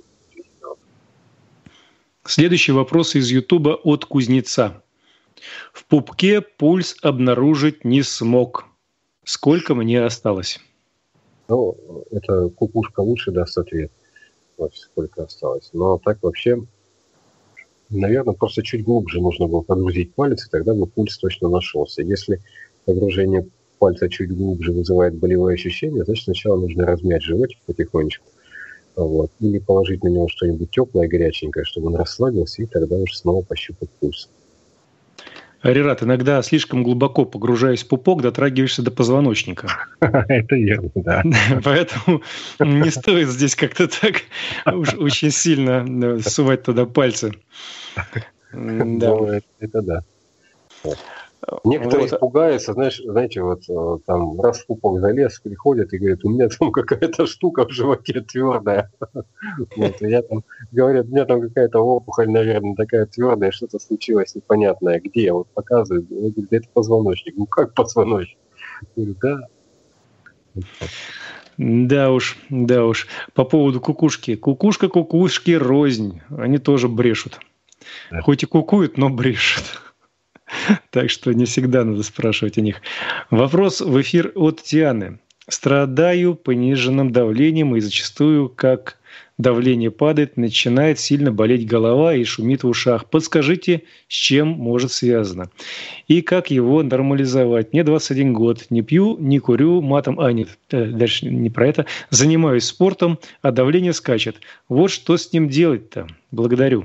Следующий вопрос из Ютуба от Кузнеца. В пупке пульс обнаружить не смог. Сколько мне осталось? Ну, это кукушка лучше даст ответ, вот сколько осталось. Но так вообще, наверное, просто чуть глубже нужно было погрузить палец, и тогда бы пульс точно нашелся. Если погружение пальца чуть глубже вызывает болевые ощущения, значит, сначала нужно размять животик потихонечку. Вот, или положить на него что-нибудь теплое, горяченькое, чтобы он расслабился, и тогда уже снова пощупать пульс. Арират, иногда слишком глубоко погружаясь в пупок, дотрагиваешься до позвоночника. Это верно, да. Поэтому не стоит здесь как-то так уж очень сильно сувать туда пальцы. Да. Это да. Некоторые вот. Испугаются, знаешь, знаете, вот там раз в пупок залез, приходят и говорят, у меня там какая-то штука в животе твердая. Вот, я там, говорят, у меня там какая-то опухоль, наверное, такая твердая, что-то случилось непонятное. Где? Вот показывают, говорят, это позвоночник. Ну как позвоночник? Я говорю, да. Да уж, да уж. По поводу кукушки. Кукушка кукушки рознь. Они тоже брешут. Да. Хоть и кукуют, но брешут. Так что не всегда надо спрашивать о них. Вопрос в эфир от Тианы. Страдаю пониженным давлением, и зачастую, как давление падает, начинает сильно болеть голова и шумит в ушах. Подскажите, с чем может связано? И как его нормализовать? Мне двадцать один год. Не пью, не курю, матом... А, нет, дальше не про это. Занимаюсь спортом, а давление скачет. Вот что с ним делать-то? Благодарю.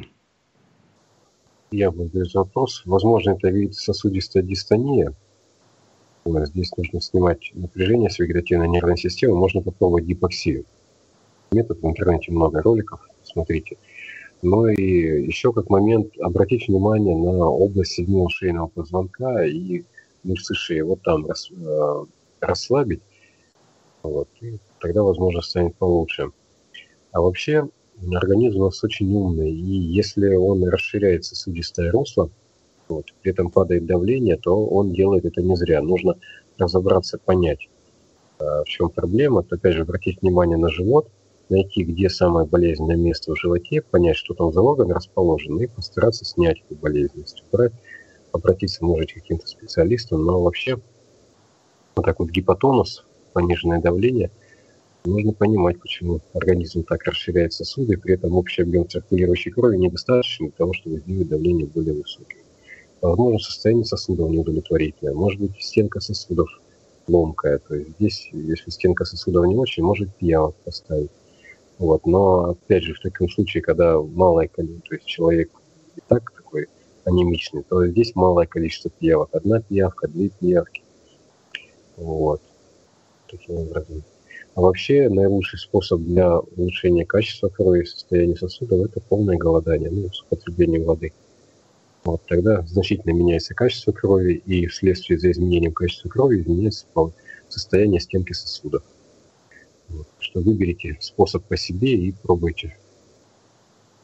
Я благодарю за вопрос. Возможно, это вегетососудистая дистония. Здесь нужно снимать напряжение с вегетативной нервной системы. Можно попробовать гипоксию. Метод в интернете много роликов, смотрите. Ну и еще как момент обратить внимание на область седьмого шейного позвонка и мышцы шеи. Вот там рас, э, расслабить. Вот, и тогда, возможно, станет получше. А вообще... Организм у нас очень умный, и если он расширяет сосудистое русло, вот, при этом падает давление, то он делает это не зря. Нужно разобраться, понять, в чем проблема. То, опять же, обратить внимание на живот, найти, где самое болезненное место в животе, понять, что там за орган расположен, и постараться снять эту болезненность. Убрать, обратиться, может, к каким-то специалистам, но вообще вот так вот гипотонус, пониженное давление – нужно понимать, почему организм так расширяет сосуды, при этом общий объем циркулирующей крови недостаточно для того, чтобы сделать давление более высоким. Возможно, состояние сосудов неудовлетворительное, может быть, стенка сосудов ломкая. То есть здесь, если стенка сосудов не очень, может пиявок поставить. Вот. Но, опять же, в таком случае, когда малое количество, то есть человек и так такой анемичный, то здесь малое количество пиявок. Одна пиявка, две пиявки. Вот. Таким образом. А вообще наилучший способ для улучшения качества крови и состояния сосудов – это полное голодание, ну, с употреблением воды. Вот, тогда значительно меняется качество крови, и вследствие за изменением качества крови изменяется состояние стенки сосудов. Вот, что выберите способ по себе и пробуйте.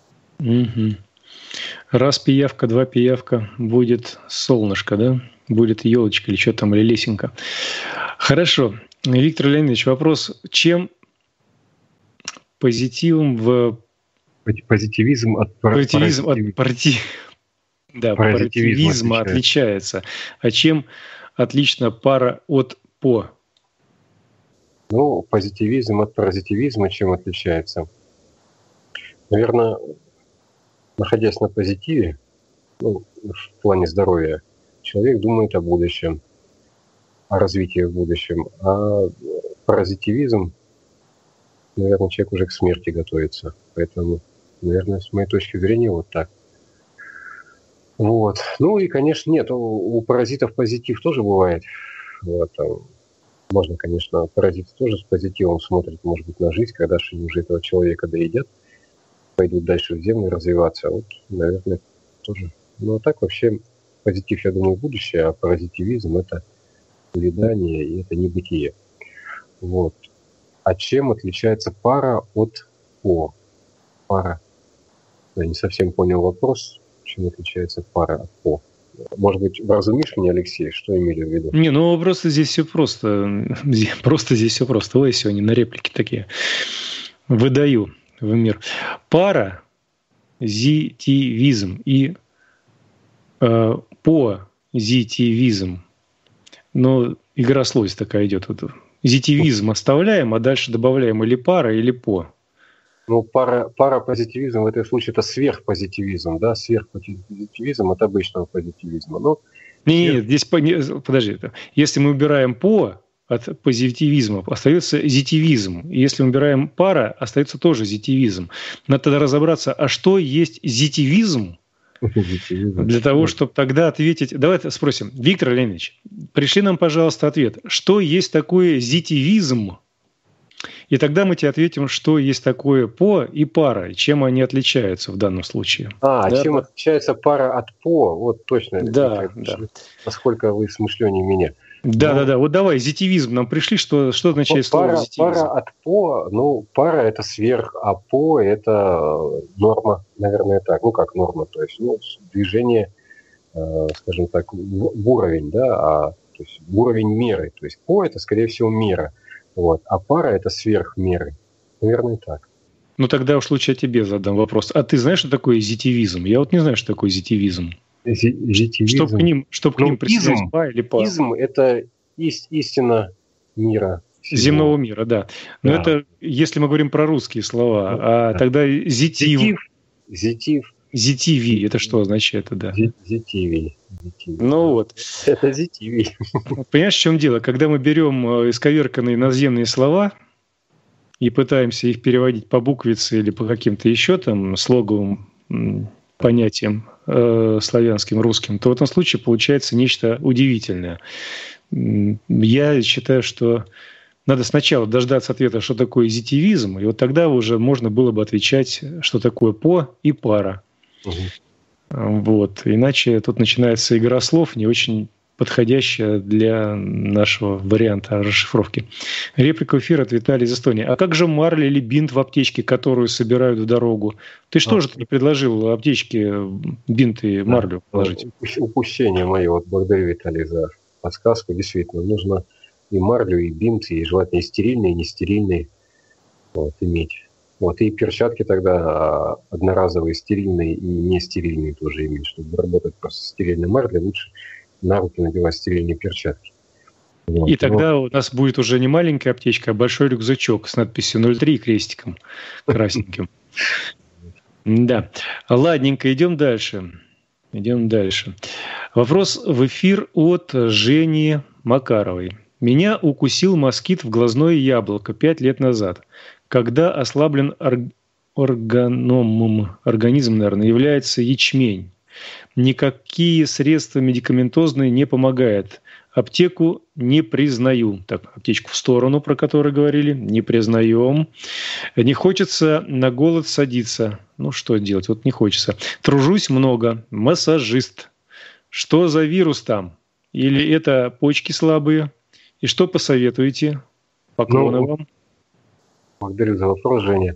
Угу. Раз пиявка, два пиявка, будет солнышко, да? Будет елочка или что там, или лесенка. Хорошо. Виктор Леонидович, вопрос. Чем позитивом в... Позитивизм от Позитивизм от парти... да, позитивизма отличается. А чем отлична пара от по? Ну, позитивизм от паразитивизма чем отличается? Наверное, находясь на позитиве, ну, в плане здоровья, человек думает о будущем, о развитии в будущем. А паразитивизм, наверное, человек уже к смерти готовится. Поэтому, наверное, с моей точки зрения, вот так. Вот. Ну и, конечно, нет, у, у паразитов позитив тоже бывает. Вот, там, можно, конечно, паразиты тоже с позитивом смотрят, может быть, на жизнь, когда же уже этого человека доедят, пойдут дальше в землю развиваться. Вот, наверное, тоже. Ну, а так вообще позитив, я думаю, будущее, а паразитивизм – это увядание и это небытие. Вот. А чем отличается пара от по? Пара. Я не совсем понял вопрос, чем отличается пара от по. Может быть, вразумишь меня, Алексей, что имели в виду? Не, ну просто здесь все просто. Просто здесь все просто. Ой, сегодня на реплики такие. Выдаю в мир. Пара, зитивизм и э, позитивизм. Но игра слов такая идет. Вот. Зитивизм оставляем, а дальше добавляем или пара, или по. Ну, пара, парапозитивизм в этом случае это сверхпозитивизм, да, сверхпозитивизм от обычного позитивизма. Ну, нет, сверх... здесь, подожди, если мы убираем по от позитивизма, остается зитивизм. И если мы убираем пара, остается тоже зитивизм. Надо тогда разобраться, а что есть зитивизм? Для того, чтобы тогда ответить... Давайте спросим. Виктор Леонидович, пришли нам, пожалуйста, ответ. Что есть такое зитивизм? И тогда мы тебе ответим, что есть такое по и пара, и чем они отличаются в данном случае. А, да? чем отличается пара от по? Вот точно. Да, да. Насколько вы смышленнее меня. Да, ну, да, да. Вот давай, зитивизм нам пришли. Что, что означает слово пара, зитивизм? Пара от по, ну, пара это сверх, а по это норма, наверное, так. Ну, как норма, то есть ну, движение, э, скажем так, в уровень, да, а, то есть в уровень меры. То есть по это, скорее всего, мера. Вот. А пара – это сверх меры. Наверное, так. Ну, тогда уж лучше я тебе задам вопрос. А ты знаешь, что такое зитивизм? Я вот не знаю, что такое зитивизм. Зитивизм. Чтобы к ним, чтоб к ну, ним присоединять па или па. Изм – это ист, истина мира. Всего. Земного мира, да. Но да. это, если мы говорим про русские слова, ну, а да. тогда зитив. Зитив. Зитив. Зитиви. Это что означает? Да? Зитиви. Ну вот. Это зитиви. Понимаешь, в чем дело? Когда мы берем исковерканные наземные слова и пытаемся их переводить по буквице или по каким-то еще там слоговым понятиям э, славянским, русским, то в этом случае получается нечто удивительное. Я считаю, что надо сначала дождаться ответа, что такое зитивизм, и вот тогда уже можно было бы отвечать, что такое по и пара. Угу. Вот. Иначе тут начинается игра слов, не очень подходящая для нашего варианта расшифровки. Реплика в эфир от Виталия из Эстонии. А как же марля или бинт в аптечке, которую собирают в дорогу? Ты что а. же ты не предложил в аптечке бинт и марлю да. положить? Упущение мое. Вот благодарю, Виталий, за подсказку. Действительно, нужно и марлю, и бинт, и желательно и стерильные, и нестерильные вот, иметь. Вот, и перчатки тогда одноразовые, стерильные и нестерильные тоже иметь. Чтобы работать просто стерильной марлей, лучше на руки надевать стерильные перчатки. Вот. И тогда у нас будет уже не маленькая аптечка, а большой рюкзачок с надписью ноль три и крестиком красненьким. Да. Ладненько, идем дальше. Идем дальше. Вопрос в эфир от Жени Макаровой. Меня укусил москит в глазное яблоко пять лет назад. Когда ослаблен органом, организм, наверное, является ячмень. Никакие средства медикаментозные не помогают. Аптеку не признаю. Так, аптечку в сторону, про которую говорили, не признаем. Не хочется на голод садиться. Ну, что делать? Вот не хочется. Тружусь много. Массажист. Что за вирус там? Или это почки слабые? И что посоветуете? Поклоны ну, вам. Благодарю за вопрос, Женя.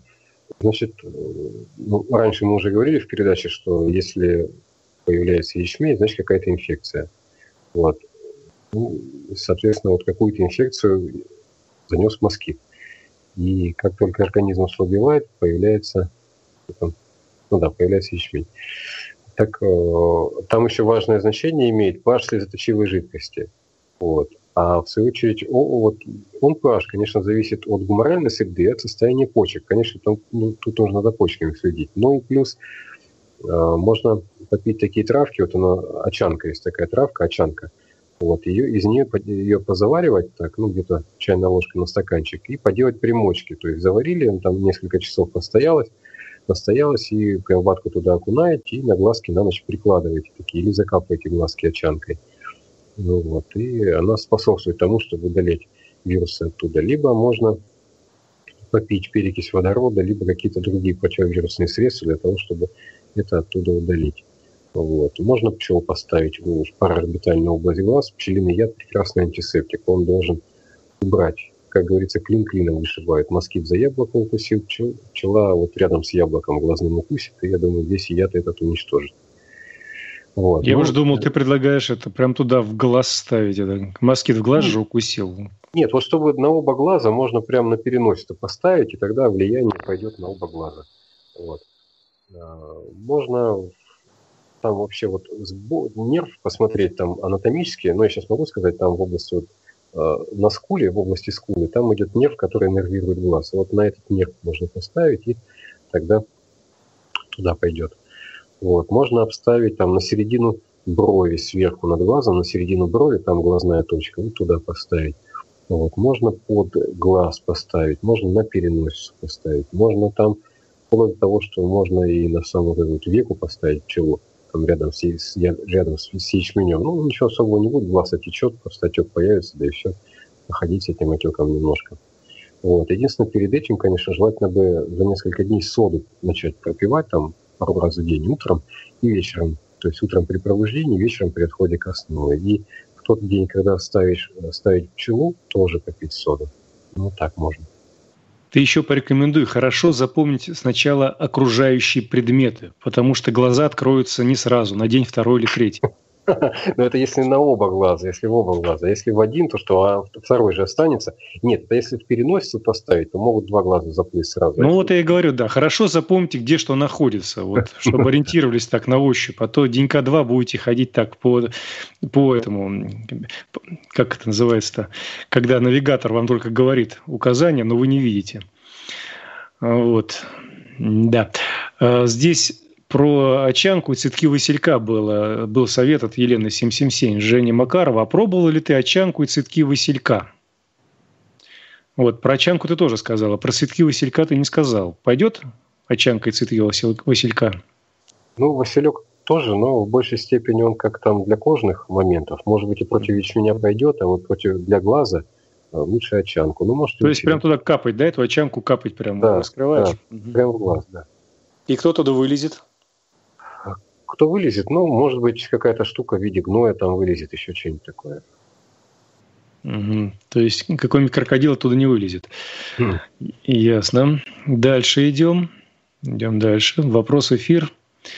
Значит, ну, раньше мы уже говорили в передаче, что если появляется ячмень, значит какая-то инфекция. Вот. Ну, соответственно, вот какую-то инфекцию занес москит. И как только организм ослабевает, появляется, ну да, появляется ячмень. Так, там еще важное значение имеет pH слезоточивой жидкости. Вот. А в свою очередь, о, вот, он pH, конечно, зависит от гуморальной среды и от состояния почек. Конечно, там, ну, тут нужно за почками следить. Ну и плюс э, можно попить такие травки. Вот она, очанка, есть такая травка, очанка. Вот, ее, из нее ее позаваривать, так, ну, где-то чайная ложка на стаканчик, и поделать примочки. То есть заварили, он там несколько часов постоялось, постоялось, и прям ватку туда окунаете, и на глазки на ночь прикладываете такие, или закапываете глазки очанкой. Ну, вот, и она способствует тому, чтобы удалять вирусы оттуда. Либо можно попить перекись водорода, либо какие-то другие противовирусные средства для того, чтобы это оттуда удалить. Вот. Можно пчел поставить в параорбитальную область глаз. Пчелиный яд – прекрасный антисептик. Он должен убрать, как говорится, клин клином вышибает. Москит за яблоко укусил, пчел, пчела вот рядом с яблоком глазным укусит, и я думаю, здесь яд этот уничтожит. Вот. Я ну, уже думал, ты предлагаешь это прям туда в глаз ставить. Это. Москит в глаз же укусил. Нет, вот чтобы на оба глаза можно прямо на переносе поставить, и тогда влияние пойдет на оба глаза. Вот. Можно там вообще вот нерв посмотреть там анатомически, но я сейчас могу сказать, там в области вот, э, на скуле, в области скулы, там идет нерв, который нервирует глаз. Вот на этот нерв можно поставить, и тогда туда пойдет. Вот. Можно обставить там на середину брови сверху над глазом, на середину брови, там глазная точка, и туда поставить. Вот. Можно под глаз поставить, можно на переносицу поставить, можно там, вплоть до того, что можно и на самую вот веку поставить пчелу. Там рядом с, рядом с, с ячменем. Ну, ничего особого не будет, глаз отечет, просто отек появится, да и все. Походить с этим отеком немножко. Вот. Единственное, перед этим, конечно, желательно бы за несколько дней соду начать пропивать там пару раз в день, утром и вечером. То есть утром при пробуждении, вечером при отходе ко сну. И в тот день, когда ставишь, ставить пчелу, тоже попить соду. Ну, так можно. Ты еще порекомендуй хорошо запомнить сначала окружающие предметы, потому что глаза откроются не сразу, на день второй или третий. Но это если на оба глаза, если в оба глаза. Если в один, то что, а второй же останется. Нет, это если в переносицу поставить, то могут два глаза заплыть сразу. Ну вот я и говорю, да, хорошо запомните, где что находится, вот, чтобы ориентировались так на ощупь, а то денька два будете ходить так по, по этому, как это называется-то, когда навигатор вам только говорит указания, но вы не видите. Вот, да. Здесь... Про очанку и цветки василька было, был совет от Елены семь семь семь, Жени Макарова. А пробовала ли ты очанку и цветки василька? Вот, про очанку ты тоже сказала. Про цветки василька ты не сказал. Пойдет очанка и цветки василька? Ну, василек тоже, но в большей степени он как там для кожных моментов. Может быть, и против ячменя пойдет, а вот против для глаза лучше очанку. Ну, может, то есть прям туда капать, да, эту очанку капать прямо? Да, раскрываешь? Да, угу. Прямо в глаз, да. И кто туда вылезет? Кто вылезет? Ну, может быть, какая-то штука в виде гноя там вылезет, еще что-нибудь такое. Угу. То есть какой-нибудь крокодил оттуда не вылезет. Хм. Ясно. Дальше идем. Идем дальше. Вопрос эфир.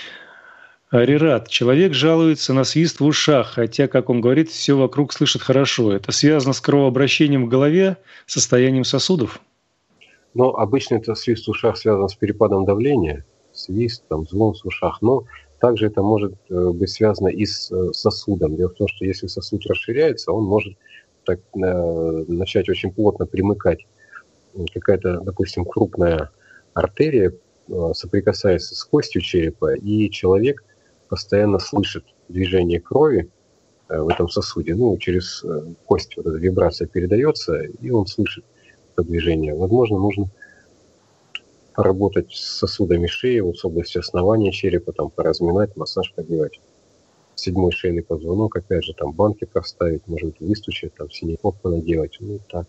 Арират. Человек жалуется на свист в ушах, хотя, как он говорит, все вокруг слышит хорошо. Это связано с кровообращением в голове, состоянием сосудов? Ну, обычно это свист в ушах связан с перепадом давления. Свист, там, звон в ушах. Но также это может быть связано и с сосудом. Дело в том, что если сосуд расширяется, он может так, э, начать очень плотно примыкать. Какая-то, допустим, крупная артерия э, соприкасается с костью черепа, и человек постоянно слышит движение крови э, в этом сосуде. Ну, через э, кость вот эта вибрация передается, и он слышит это движение. Возможно, нужно поработать с сосудами шеи, вот с областью основания черепа, там поразминать, массаж поделать. Седьмой шейный позвонок, опять же, там банки проставить, может быть, выстучить, там синяков понаделать, ну так.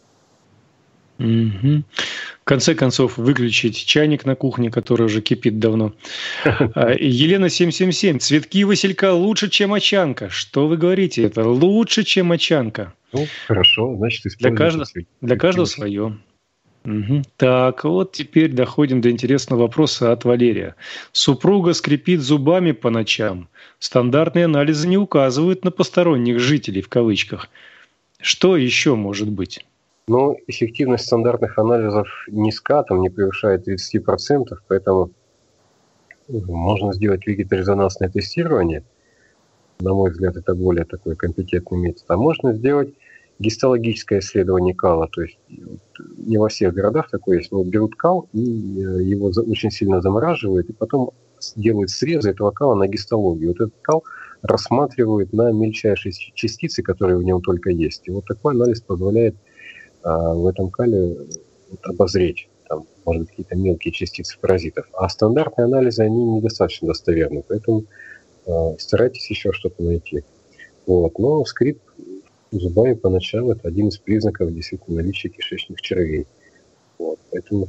Угу. В конце концов, выключить чайник на кухне, который уже кипит давно. Елена семь семь семь. Цветки василька лучше, чем очанка. Что вы говорите? Это лучше, чем очанка. Ну, хорошо, значит, для каждого, для каждого свое. Угу. Так, вот теперь доходим до интересного вопроса от Валерия. Супруга скрипит зубами по ночам. Стандартные анализы не указывают на посторонних жителей в кавычках. Что еще может быть? Но эффективность стандартных анализов низка, там не превышает тридцать процентов, поэтому можно сделать вегеторезонансное тестирование. На мой взгляд, это более такой компетентный метод. А можно сделать гистологическое исследование кала. То есть не во всех городах такое есть, но берут кал и его очень сильно замораживают, и потом делают срезы этого кала на гистологию. Вот этот кал рассматривают на мельчайшие частицы, которые в нем только есть. И вот такой анализ позволяет а, в этом кале вот, обозреть, там, может быть, какие-то мелкие частицы паразитов. А стандартные анализы, они недостаточно достоверны, поэтому а, старайтесь еще что-то найти. Вот. Но скрип зубами по ночам – это один из признаков действительно наличия кишечных червей. Вот. Поэтому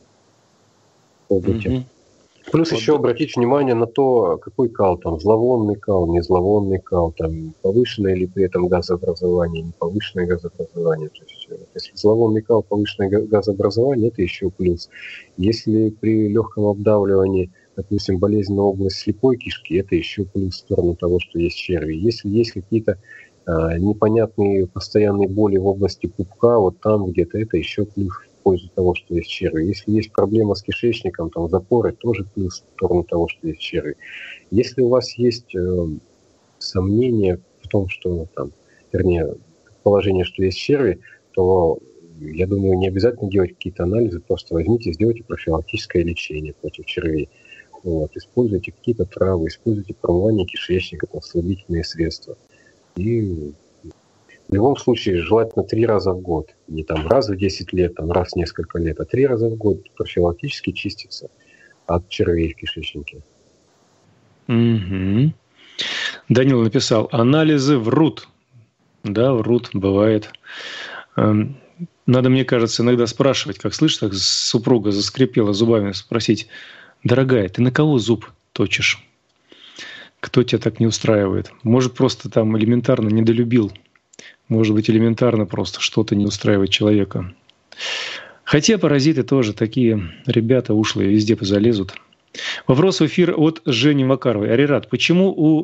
пробуйте. Mm-hmm. Плюс вот еще обратить внимание на то, какой кал там, зловонный кал, не зловонный кал, там, повышенное ли при этом газообразование, не повышенное газообразование. То есть, если зловонный кал, повышенное газообразование, это еще плюс. Если при легком обдавливании, допустим, болезненная область слепой кишки, это еще плюс в сторону того, что есть черви. Если есть какие-то а, непонятные постоянные боли в области пупка, вот там где-то, это еще плюс в пользу того, что есть черви. Если есть проблема с кишечником, там запоры, тоже плюс в сторону того, что есть черви. Если у вас есть э, сомнения в том, что там, вернее, положение, что есть черви, то я думаю, не обязательно делать какие-то анализы, просто возьмите, сделайте профилактическое лечение против червей. Вот, используйте какие-то травы, используйте промывание кишечника, ослабительные средства. И в любом случае желательно три раза в год. Не там раз в десять лет, там раз в несколько лет, а три раза в год профилактически чиститься от червей в кишечнике. Угу. Данил написал, анализы врут. Да, врут, бывает. Надо, мне кажется, иногда спрашивать, как слышишь, так супруга заскрипела зубами, спросить, дорогая, ты на кого зуб точишь? Кто тебя так не устраивает? Может, просто там элементарно недолюбил. Может быть, элементарно просто что-то не устраивает человека. Хотя паразиты тоже такие ребята ушлые, везде залезут. Вопрос в эфир от Жени Макаровой. Арират, почему у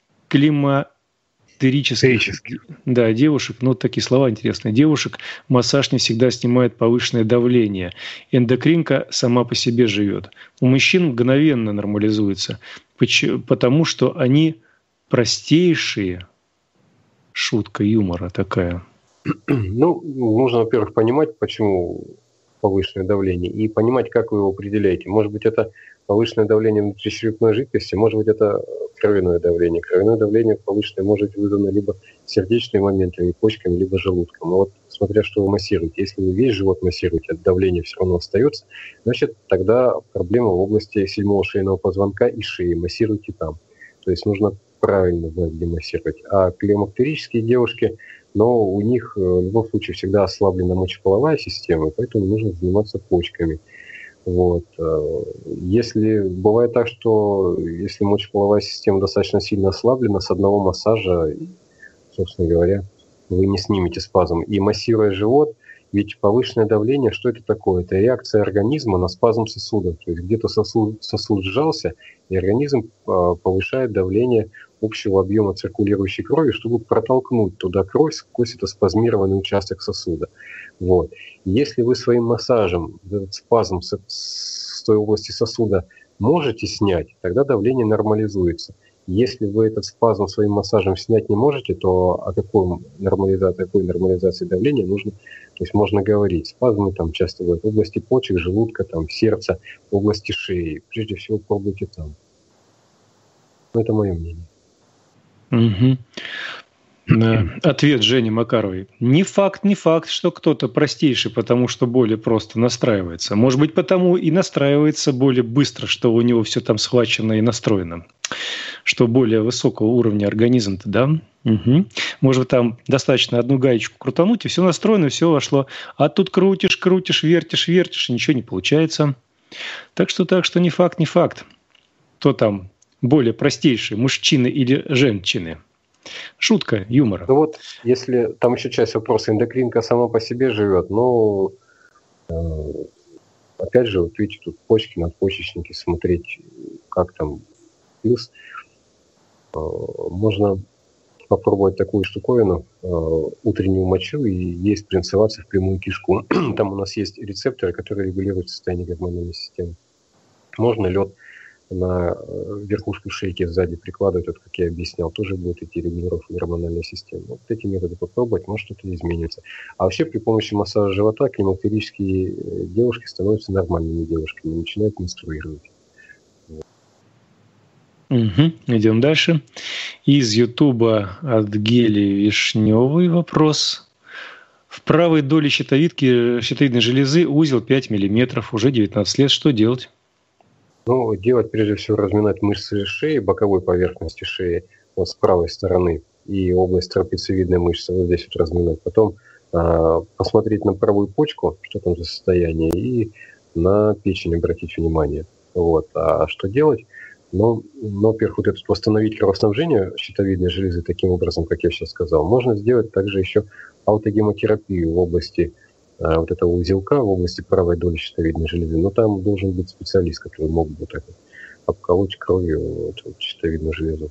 климактерических да, девушек, ну такие слова интересные, девушек массаж не всегда снимает повышенное давление? Эндокринка сама по себе живет. У мужчин мгновенно нормализуется, потому что они простейшие. Шутка юмора такая. Ну, нужно, во-первых, понимать, почему повышенное давление, и понимать, как вы его определяете. Может быть, это повышенное давление внутричерепной жидкости, может быть, это кровяное давление. Кровяное давление повышенное может быть вызвано либо сердечными моментами, почками, либо желудком. Но вот смотря, что вы массируете. Если вы весь живот массируете, а давление все равно остается, значит, тогда проблема в области седьмого шейного позвонка и шеи. Массируйте там. То есть нужно правильно знать, где массировать. А климактерические девушки, но у них в любом случае всегда ослаблена мочеполовая система, поэтому нужно заниматься почками. Вот. Если бывает так, что если мочеполовая система достаточно сильно ослаблена, с одного массажа, собственно говоря, вы не снимете спазм. И массируя живот, ведь повышенное давление, что это такое? Это реакция организма на спазм сосуда. То есть где-то сосуд, сосуд сжался, и организм повышает давление общего объема циркулирующей крови, чтобы протолкнуть туда кровь сквозь этот спазмированный участок сосуда. Вот. Если вы своим массажем этот спазм с, с той области сосуда можете снять, тогда давление нормализуется. Если вы этот спазм своим массажем снять не можете, то о какой нормализации, какой нормализации давления нужно, то есть можно говорить. Спазмы там часто бывают в области почек, желудка, там, сердца, в области шеи. Прежде всего пробуйте там. Ну, это мое мнение. Угу. Да. Ответ Жени Макаровой. Не факт, не факт, что кто-то простейший, потому что более просто настраивается. Может быть, потому и настраивается более быстро, что у него все там схвачено и настроено. Что более высокого уровня организм-то, да? Угу. Может, там достаточно одну гаечку крутануть, и все настроено, все вошло. А тут крутишь, крутишь, вертишь, вертишь, и ничего не получается. Так что, так что не факт, не факт. Кто там более простейшие, мужчины или женщины? Шутка, юмора. Ну вот, если там еще часть вопроса, эндокринка сама по себе живет, но Опять же, вот видите, тут почки, надпочечники, смотреть, как там. Плюс можно попробовать такую штуковину, утреннюю мочу, и есть принцеваться в прямую кишку. Там у нас есть рецепторы, которые регулируют состояние гормональной системы. Можно лед на верхушку шейки сзади прикладывать, вот как я объяснял, тоже будет идти регулировка гормональной системы. Вот эти методы попробовать, может что-то изменится. А вообще при помощи массажа живота климактерические девушки становятся нормальными девушками, начинают менструировать. Угу. Идем дальше. Из Ютуба от Гели Вишневый вопрос. В правой доле щитовидки, щитовидной железы узел пять миллиметров, уже девятнадцать лет. Что делать? Ну, делать прежде всего разминать мышцы шеи, боковой поверхности шеи, вот с правой стороны, и область трапециевидной мышцы, вот здесь вот разминать. Потом э, посмотреть на правую почку, что там за состояние, и на печень обратить внимание. Вот. А что делать? Ну, ну, во-первых, вот этот восстановить кровоснабжение щитовидной железы таким образом, как я сейчас сказал, можно сделать также еще аутогемотерапию в области а, вот этого узелка, в области правой доли щитовидной железы. Но там должен быть специалист, который мог бы так вот обколоть кровью вот, вот, щитовидную железу.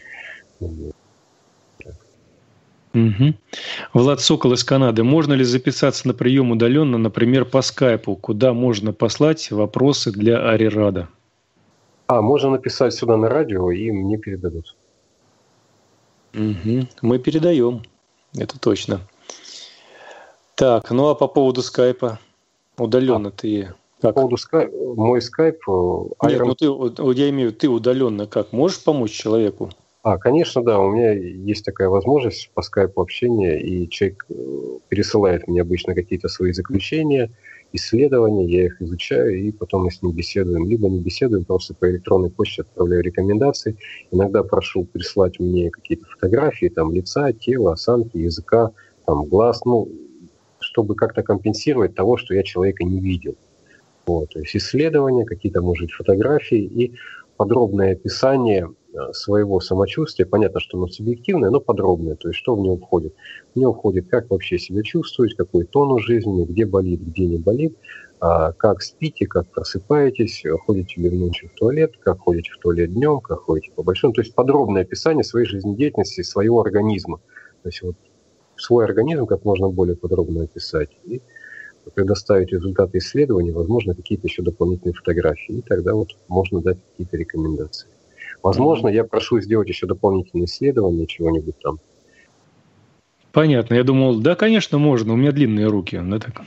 Угу. Влад Сокол из Канады. Можно ли записаться на прием удаленно, например, по скайпу, куда можно послать вопросы для Арирада? А, можно написать сюда на радио, и мне передадут. Угу. Мы передаем, это точно. Так, ну а по поводу скайпа, удаленно а, ты как? По поводу скайпа, мой скайп... Нет, Iron... ну ты, я имею в виду, ты удаленно как? Можешь помочь человеку? А, конечно, да, у меня есть такая возможность по скайпу общения, и человек пересылает мне обычно какие-то свои заключения, исследования, я их изучаю, и потом мы с ним беседуем. Либо не беседуем, просто по электронной почте отправляю рекомендации. Иногда прошу прислать мне какие-то фотографии, там, лица, тела, осанки, языка, там, глаз, ну, чтобы как-то компенсировать того, что я человека не видел. Вот, то есть исследования, какие-то, может быть, фотографии и подробное описание своего самочувствия. Понятно, что оно субъективное, но подробное. То есть что в него входит? В него входит, как вообще себя чувствовать, какой тонус жизни, где болит, где не болит, как спите, как просыпаетесь, ходите ли ночью в туалет, как ходите в туалет днем, как ходите по большому. То есть подробное описание своей жизнедеятельности, своего организма. То есть вот свой организм как можно более подробно описать и предоставить результаты исследований, возможно, какие-то еще дополнительные фотографии. И тогда вот можно дать какие-то рекомендации. Возможно, я прошу сделать еще дополнительные исследования, чего-нибудь там. Понятно. Я думал, да, конечно, можно. У меня длинные руки. Да, так.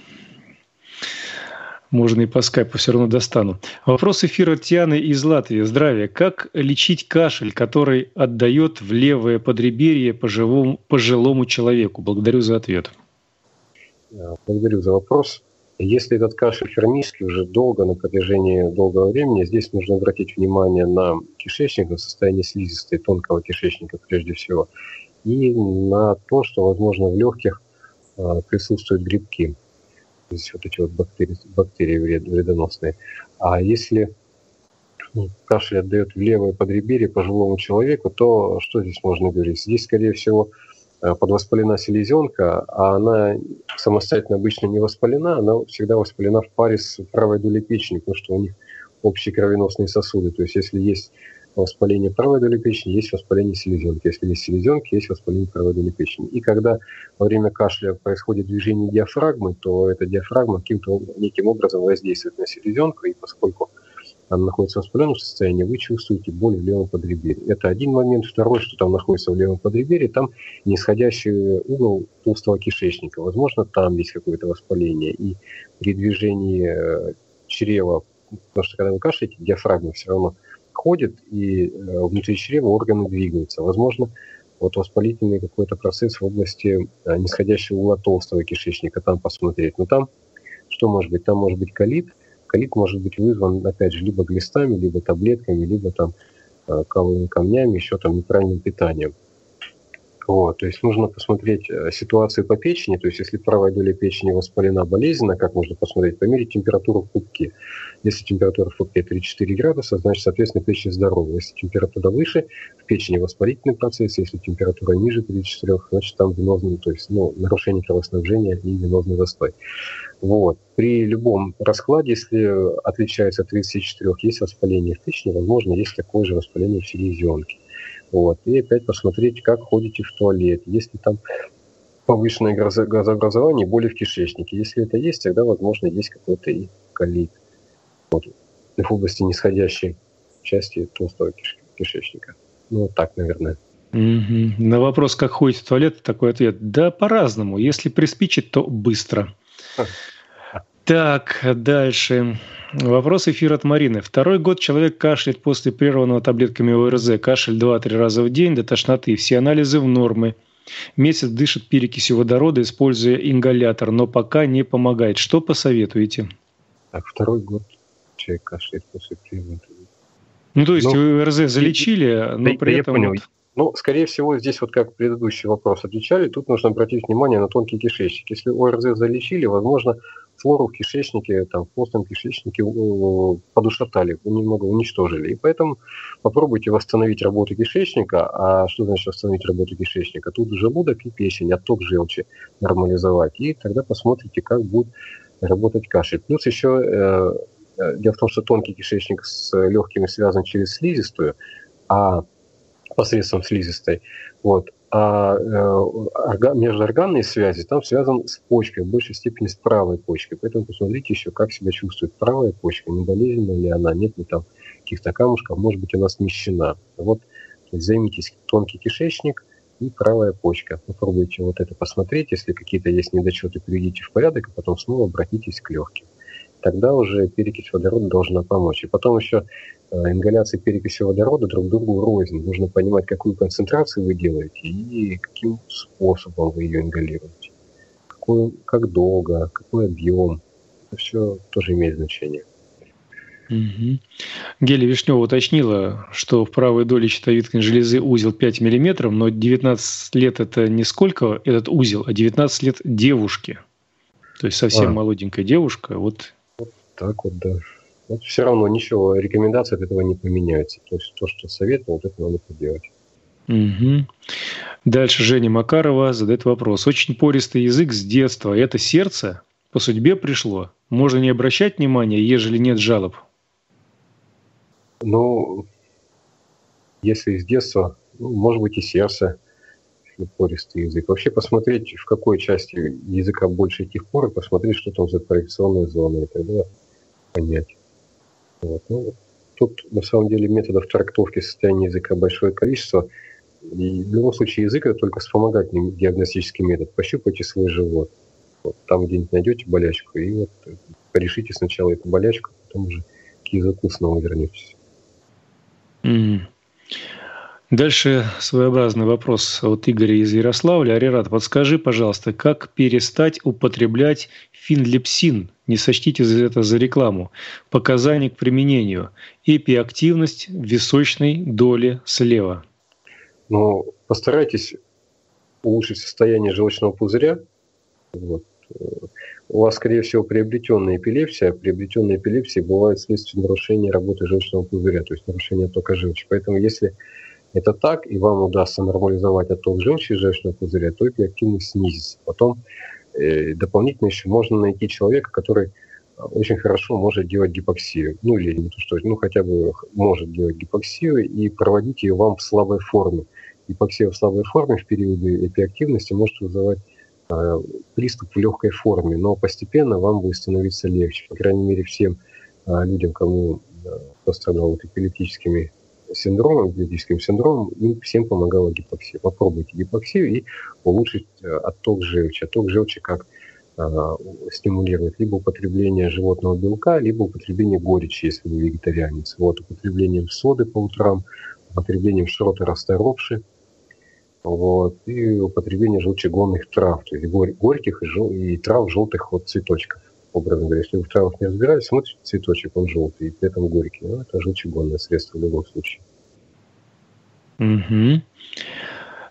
Можно и по скайпу все равно достану. Вопрос эфира Тианы из Латвии. Здравия. Как лечить кашель, который отдает в левое подреберье пожилому, пожилому человеку? Благодарю за ответ. Благодарю за вопрос. Если этот кашель хронический уже долго, на протяжении долгого времени, здесь нужно обратить внимание на кишечник, на состояние слизистой тонкого кишечника прежде всего, и на то, что, возможно, в легких а, присутствуют грибки, то есть вот эти вот бактерии, бактерии вредоносные. А если ну, кашель отдает в левое подреберье пожилому человеку, то что здесь можно говорить? Здесь, скорее всего, подвоспалена селезенка, а она самостоятельно обычно не воспалена, она всегда воспалена в паре с правой долей печени, потому что у них общие кровеносные сосуды. То есть если есть воспаление правой доли печени, есть воспаление селезенки. Если есть селезенки, есть воспаление правой доли печени. И когда во время кашля происходит движение диафрагмы, то эта диафрагма каким-то неким образом воздействует на селезенку, и поскольку она находится в воспаленном состоянии, вы чувствуете боль в левом подреберье. Это один момент. Второй, что там находится в левом подреберье, там нисходящий угол толстого кишечника. Возможно, там есть какое-то воспаление. И при движении чрева, потому что когда вы кашляете, диафрагма все равно ходит, и внутри чрева органы двигаются. Возможно, вот воспалительный какой-то процесс в области нисходящего угла толстого кишечника, там посмотреть. Но там, что может быть? Там может быть колит. Колит может быть вызван, опять же, либо глистами, либо таблетками, либо там каловыми камнями, еще там неправильным питанием. Вот, то есть нужно посмотреть ситуацию по печени, то есть если правая доля печени воспалена болезненно, как можно посмотреть, померить температуру в кубке. Если температура в кубке три-четыре градуса, значит, соответственно, печень здорова. Если температура выше, в печени воспалительный процесс, если температура ниже тридцати-четырёх, значит, там венозный, то есть ну, нарушение кровоснабжения и венозный застой. Вот. При любом раскладе, если отличается от тридцати четырёх, есть воспаление в печени, возможно, есть такое же воспаление в селезенке. Вот. И опять посмотреть, как ходите в туалет. Если там повышенное газообразование, боли в кишечнике. Если это есть, тогда, возможно, есть какой-то и колит. Вот. В области нисходящей части толстого киш- кишечника. Ну, вот так, наверное. Mm-hmm. На вопрос, как ходить в туалет, такой ответ. Да по-разному. Если приспичит, то быстро. Так, дальше. Вопрос эфира от Марины. Второй год человек кашляет после прерванного таблетками ОРЗ. Кашель два-три раза в день до тошноты. Все анализы в нормы. Месяц дышит перекисью водорода, используя ингалятор, но пока не помогает. Что посоветуете? Так, второй год человек кашляет после прерванного. Ну, то есть ну, ОРЗ залечили, но да, при да этом... Я понял. Ну, скорее всего, здесь вот как предыдущий вопрос отвечали, тут нужно обратить внимание на тонкий кишечник. Если ОРЗ залечили, возможно, флору в кишечнике, там, в толстом кишечнике подушатали, немного уничтожили. И поэтому попробуйте восстановить работу кишечника. А что значит восстановить работу кишечника? Тут желудок и печень, отток желчи нормализовать. И тогда посмотрите, как будет работать кашель. Плюс еще, э, дело в том, что тонкий кишечник с легкими связан через слизистую, а посредством слизистой. Вот. А э, межорганные связи там связан с почкой, в большей степени с правой почкой. Поэтому посмотрите еще, как себя чувствует правая почка, не болезненна ли она, нет ли там каких-то камушков, может быть, она смещена. Вот, то есть займитесь тонкий кишечник и правая почка. Попробуйте вот это посмотреть. Если какие-то есть недочеты, приведите в порядок, а потом снова обратитесь к легким. Тогда уже перекись водорода должна помочь. И потом еще э, ингаляция перекиси водорода друг другу рознь. Нужно понимать, какую концентрацию вы делаете и каким способом вы ее ингалируете. Какую, как долго, какой объем. Это все тоже имеет значение. Угу. Геля Вишнева уточнила, что в правой доле щитовидной железы узел пять миллиметров, но девятнадцать лет это не сколько этот узел, а девятнадцать лет девушке. То есть совсем а. молоденькая девушка. Вот. Так вот, да. Вот все равно ничего, рекомендации от этого не поменяются. То есть то, что советую, вот это надо поделать. Угу. Дальше Женя Макарова задает вопрос. Очень пористый язык с детства. Это сердце по судьбе пришло? Можно не обращать внимания, ежели нет жалоб? Ну, если с детства, ну, может быть и сердце, пористый язык. Вообще посмотреть, в какой части языка больше этих пор, и посмотреть, что там за проекционная зона, и тогда понять. Вот. Ну, тут на самом деле методов трактовки состояния языка большое количество. И в любом случае язык это только вспомогательный диагностический метод. Пощупайте свой живот. Вот, там где-нибудь найдете болячку, и вот порешите сначала эту болячку, потом уже к языку снова вернетесь. Mm. Дальше своеобразный вопрос от Игоря из Ярославля. Арират, подскажи, пожалуйста, как перестать употреблять финлепсин? Не сочтите это за рекламу. Показания к применению. Эпиактивность в височной доле слева. Ну, постарайтесь улучшить состояние желчного пузыря. Вот. У вас, скорее всего, приобретенная эпилепсия. Приобретенная эпилепсия бывает вследствие нарушения работы желчного пузыря, то есть нарушения оттока желчи. Поэтому если это так, и вам удастся нормализовать отток желчи из желчного пузыря, то эпиактивность снизится. Потом э, дополнительно еще можно найти человека, который очень хорошо может делать гипоксию. Ну или не то, что, ну хотя бы может делать гипоксию и проводить ее вам в слабой форме. Гипоксия в слабой форме в периоды эпиактивности может вызывать э, приступ в легкой форме, но постепенно вам будет становиться легче. По крайней мере, всем э, людям, кому э, пострадал вот эпилептическими синдромом, эпилептическим синдромом, им всем помогала гипоксия. Попробуйте гипоксию и улучшить отток желчи. Отток желчи как а, стимулирует либо употребление животного белка, либо употребление горечи, если вы вегетарианец. Вот, употреблением соды по утрам, употреблением шрота расторопши, вот, и употребление желчегонных трав, то есть горь, горьких и, жел, и трав желтых вот цветочков. Образно говоря, если вы в травах не разбираетесь, смотрите, цветочек, он желтый, и при этом горький. Ну, это желчегонное средство в любом случае. Угу.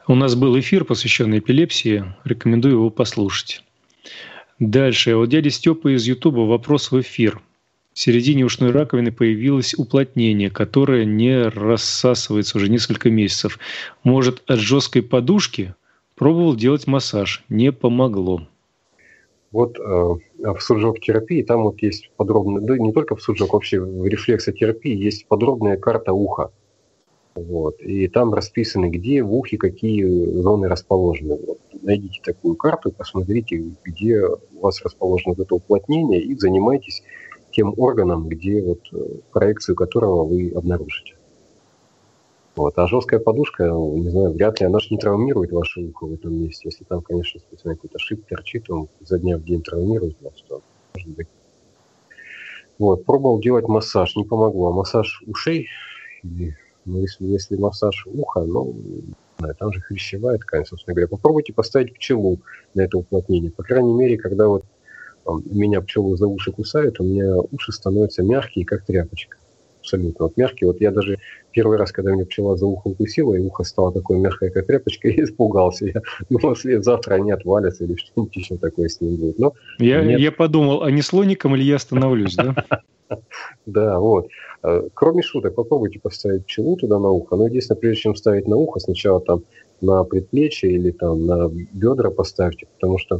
У нас был эфир, посвященный эпилепсии. Рекомендую его послушать. Дальше. У дяди Степы из Ютуба вопрос в эфир. В середине ушной раковины появилось уплотнение, которое не рассасывается уже несколько месяцев. Может, от жесткой подушки? Пробовал делать массаж. Не помогло. Вот э, в суджок-терапии там вот есть подробная, да не только в суджок, вообще в рефлексотерапии есть подробная карта уха. Вот. И там расписаны, где в ухе какие зоны расположены. Вот. Найдите такую карту, посмотрите, где у вас расположено вот это уплотнение, и занимайтесь тем органом, где вот проекцию которого вы обнаружите. Вот. А жесткая подушка, не знаю, вряд ли, она же не травмирует ваше ухо в этом месте. Если там, конечно, специально какой-то шип торчит, он изо дня в день травмирует вас, то может быть. Вот. Пробовал делать массаж, не помогло. А массаж ушей, ну, если, если массаж уха, ну, не знаю, там же хрящевая ткань, собственно говоря. Попробуйте поставить пчелу на это уплотнение. По крайней мере, когда вот меня пчелы за уши кусают, у меня уши становятся мягкие, как тряпочка. Абсолютно. Вот мягкие. Вот я даже первый раз, когда меня пчела за ухо укусила, и ухо стало такое мягкое, как тряпочка, я испугался. Я думал, след завтра они отвалятся или что-нибудь еще такое с ним будет. Но я, я подумал, а не слоником или я остановлюсь, да? Да, вот. Кроме шуток, попробуйте поставить пчелу туда на ухо. Но единственное, прежде чем ставить на ухо, сначала там на предплечье или там на бедра поставьте, потому что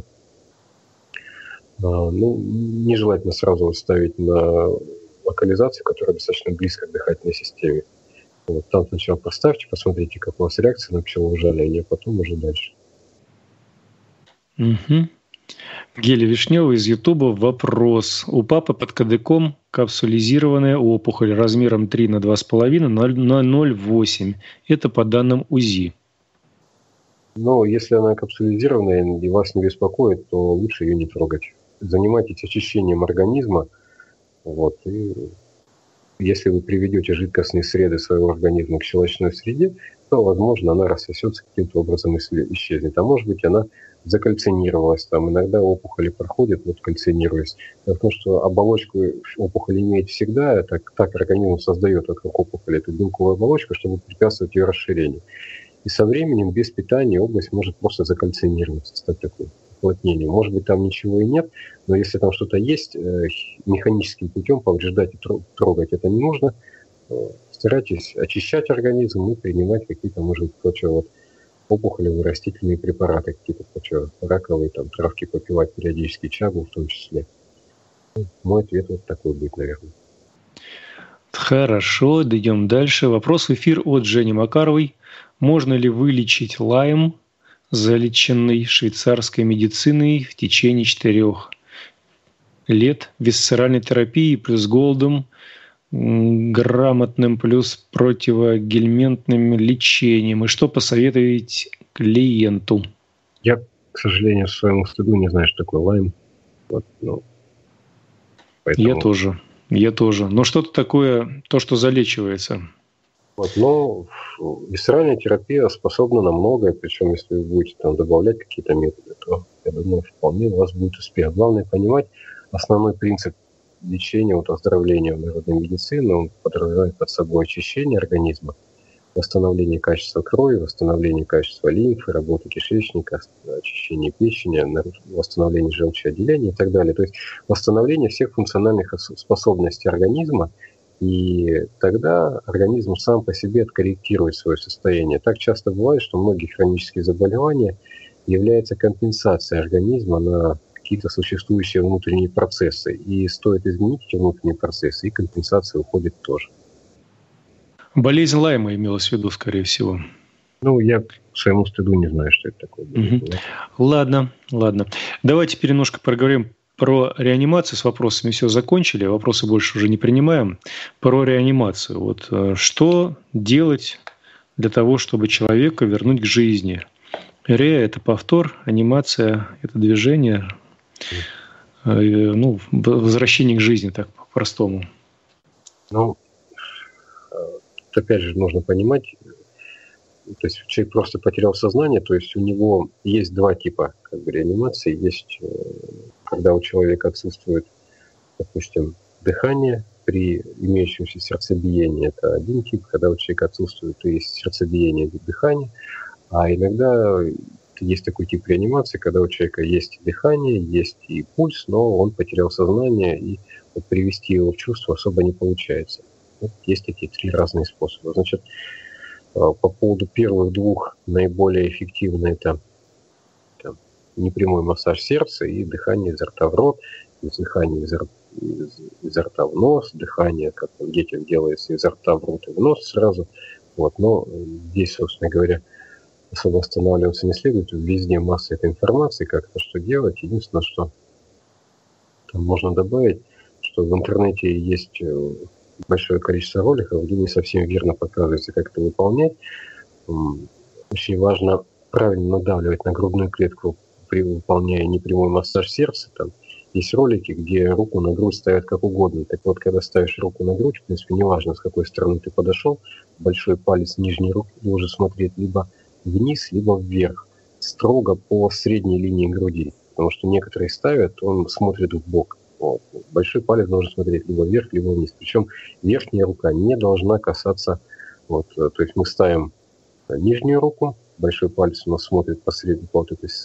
ну, нежелательно сразу ставить на локализацию, которая достаточно близко к дыхательной системе. Вот, там сначала поставьте, посмотрите, как у вас реакция на пчелоужаление, а потом уже дальше. Угу. Геля Вишнева из Ютуба. Вопрос. У папы под кадыком капсулизированная опухоль размером три на два с половиной на ноль целых восемь. Это по данным УЗИ. Но если она капсулизированная и вас не беспокоит, то лучше ее не трогать. Занимайтесь очищением организма. Вот, и если вы приведете жидкостные среды своего организма к щелочной среде, то, возможно, она рассосется каким-то образом и исчезнет. А может быть, она закальцинировалась. Там иногда опухоли проходят, вот кальцинируясь. Дело в том, что оболочку опухоли имеет всегда, так, так организм создает вокруг опухоли эту белковую оболочку, чтобы препятствовать ее расширению. И со временем без питания область может просто закальцинироваться, стать такой уплотнением. Может быть, там ничего и нет, но если там что-то есть, механическим путем повреждать и трогать это не нужно. Старайтесь очищать организм и принимать какие-то, может быть, против вот, опухолевые растительные препараты, какие-то против раковые, там, травки попивать периодически, чагу в том числе. Мой ответ вот такой будет, наверное. Хорошо, дойдем дальше. Вопрос в эфир от Жени Макаровой. Можно ли вылечить Лайм, залеченный швейцарской медициной в течение четырех лет висцеральной терапии плюс голдом, грамотным плюс противогельминтным лечением? И что посоветовать клиенту? Я, к сожалению, к своему стыду не знаю, что такое Лайм. Вот, ну, поэтому... Я тоже. Я тоже. Но что-то такое, то, что залечивается. Вот, но висцеральная терапия способна на многое, причем если вы будете там добавлять какие-то методы, то, я думаю, вполне у вас будет успех. Главное понимать основной принцип лечения, вот, оздоровления в народной медицине. Он подразумевает под собой очищение организма, восстановление качества крови, восстановление качества лимфы, работы кишечника, очищение печени, восстановление желчеотделения и так далее. То есть восстановление всех функциональных способностей организма, и тогда организм сам по себе откорректирует свое состояние. Так часто бывает, что многие хронические заболевания являются компенсацией организма на какие-то существующие внутренние процессы. И стоит изменить эти внутренние процессы, и компенсация уходит тоже. Болезнь Лайма имелась в виду, скорее всего. Ну, я к своему стыду не знаю, что это такое. Угу. Ладно, ладно. Давайте теперь немножко поговорим про реанимацию. С вопросами все закончили, вопросы больше уже не принимаем. Про реанимацию. Вот что делать для того, чтобы человека вернуть к жизни? Ре – это повтор, анимация – это движение, ну, возвращение к жизни, так по-простому. Ну, опять же, нужно понимать, то есть человек просто потерял сознание, то есть у него есть два типа как бы, реанимации. Есть, когда у человека отсутствует, допустим, дыхание при имеющемся сердцебиении, это один тип, когда у человека отсутствует и сердцебиение, и дыхание. А иногда есть такой тип реанимации, когда у человека есть дыхание, есть и пульс, но он потерял сознание, и вот привести его в чувство особо не получается. Вот есть такие три разные способа. Значит, по поводу первых двух наиболее эффективно это там, непрямой массаж сердца и дыхание изо рта в рот, дыхание изо, из, изо рта в нос, дыхание, как у детям делается, изо рта в рот и в нос сразу. Вот. Но здесь, собственно говоря, особо останавливаться не следует. Везде масса этой информации, как это что делать. Единственное, что там можно добавить, что в интернете есть большое количество роликов, где не совсем верно показывается, как это выполнять. Очень важно правильно надавливать на грудную клетку, при выполняя непрямой массаж сердца. Там есть ролики, где руку на грудь ставят как угодно. Так вот, когда ставишь руку на грудь, в принципе, неважно, с какой стороны ты подошел, большой палец нижней руки должен смотреть либо вниз, либо вверх, строго по средней линии груди. Потому что некоторые ставят, он смотрит в бок. Вот. Большой палец должен смотреть либо вверх, либо вниз. Причем верхняя рука не должна касаться. Вот, то есть мы ставим нижнюю руку, большой палец у нас смотрит по средней по вот этой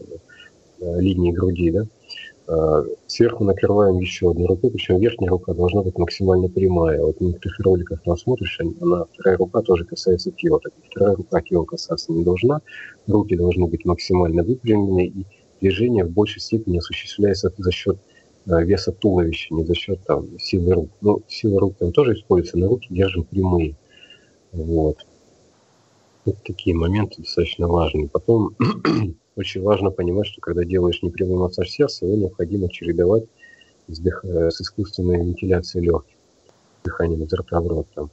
э, линии груди, да. Э, сверху накрываем еще одной рукой, причем верхняя рука должна быть максимально прямая. Вот в некоторых роликах она смотришь, она, вторая рука тоже касается тела. Так, вторая рука тела касаться не должна, руки должны быть максимально выпрямлены, и движение в большей степени осуществляется за счет э, веса туловища, не за счет там, силы рук. Ну, сила рук там тоже используется, но руки держим прямые. Вот. Вот такие моменты достаточно важные. Потом очень важно понимать, что когда делаешь непрямой массаж сердца, его необходимо чередовать с, дых... с искусственной вентиляцией легких, дыханием изо рта в рот. Там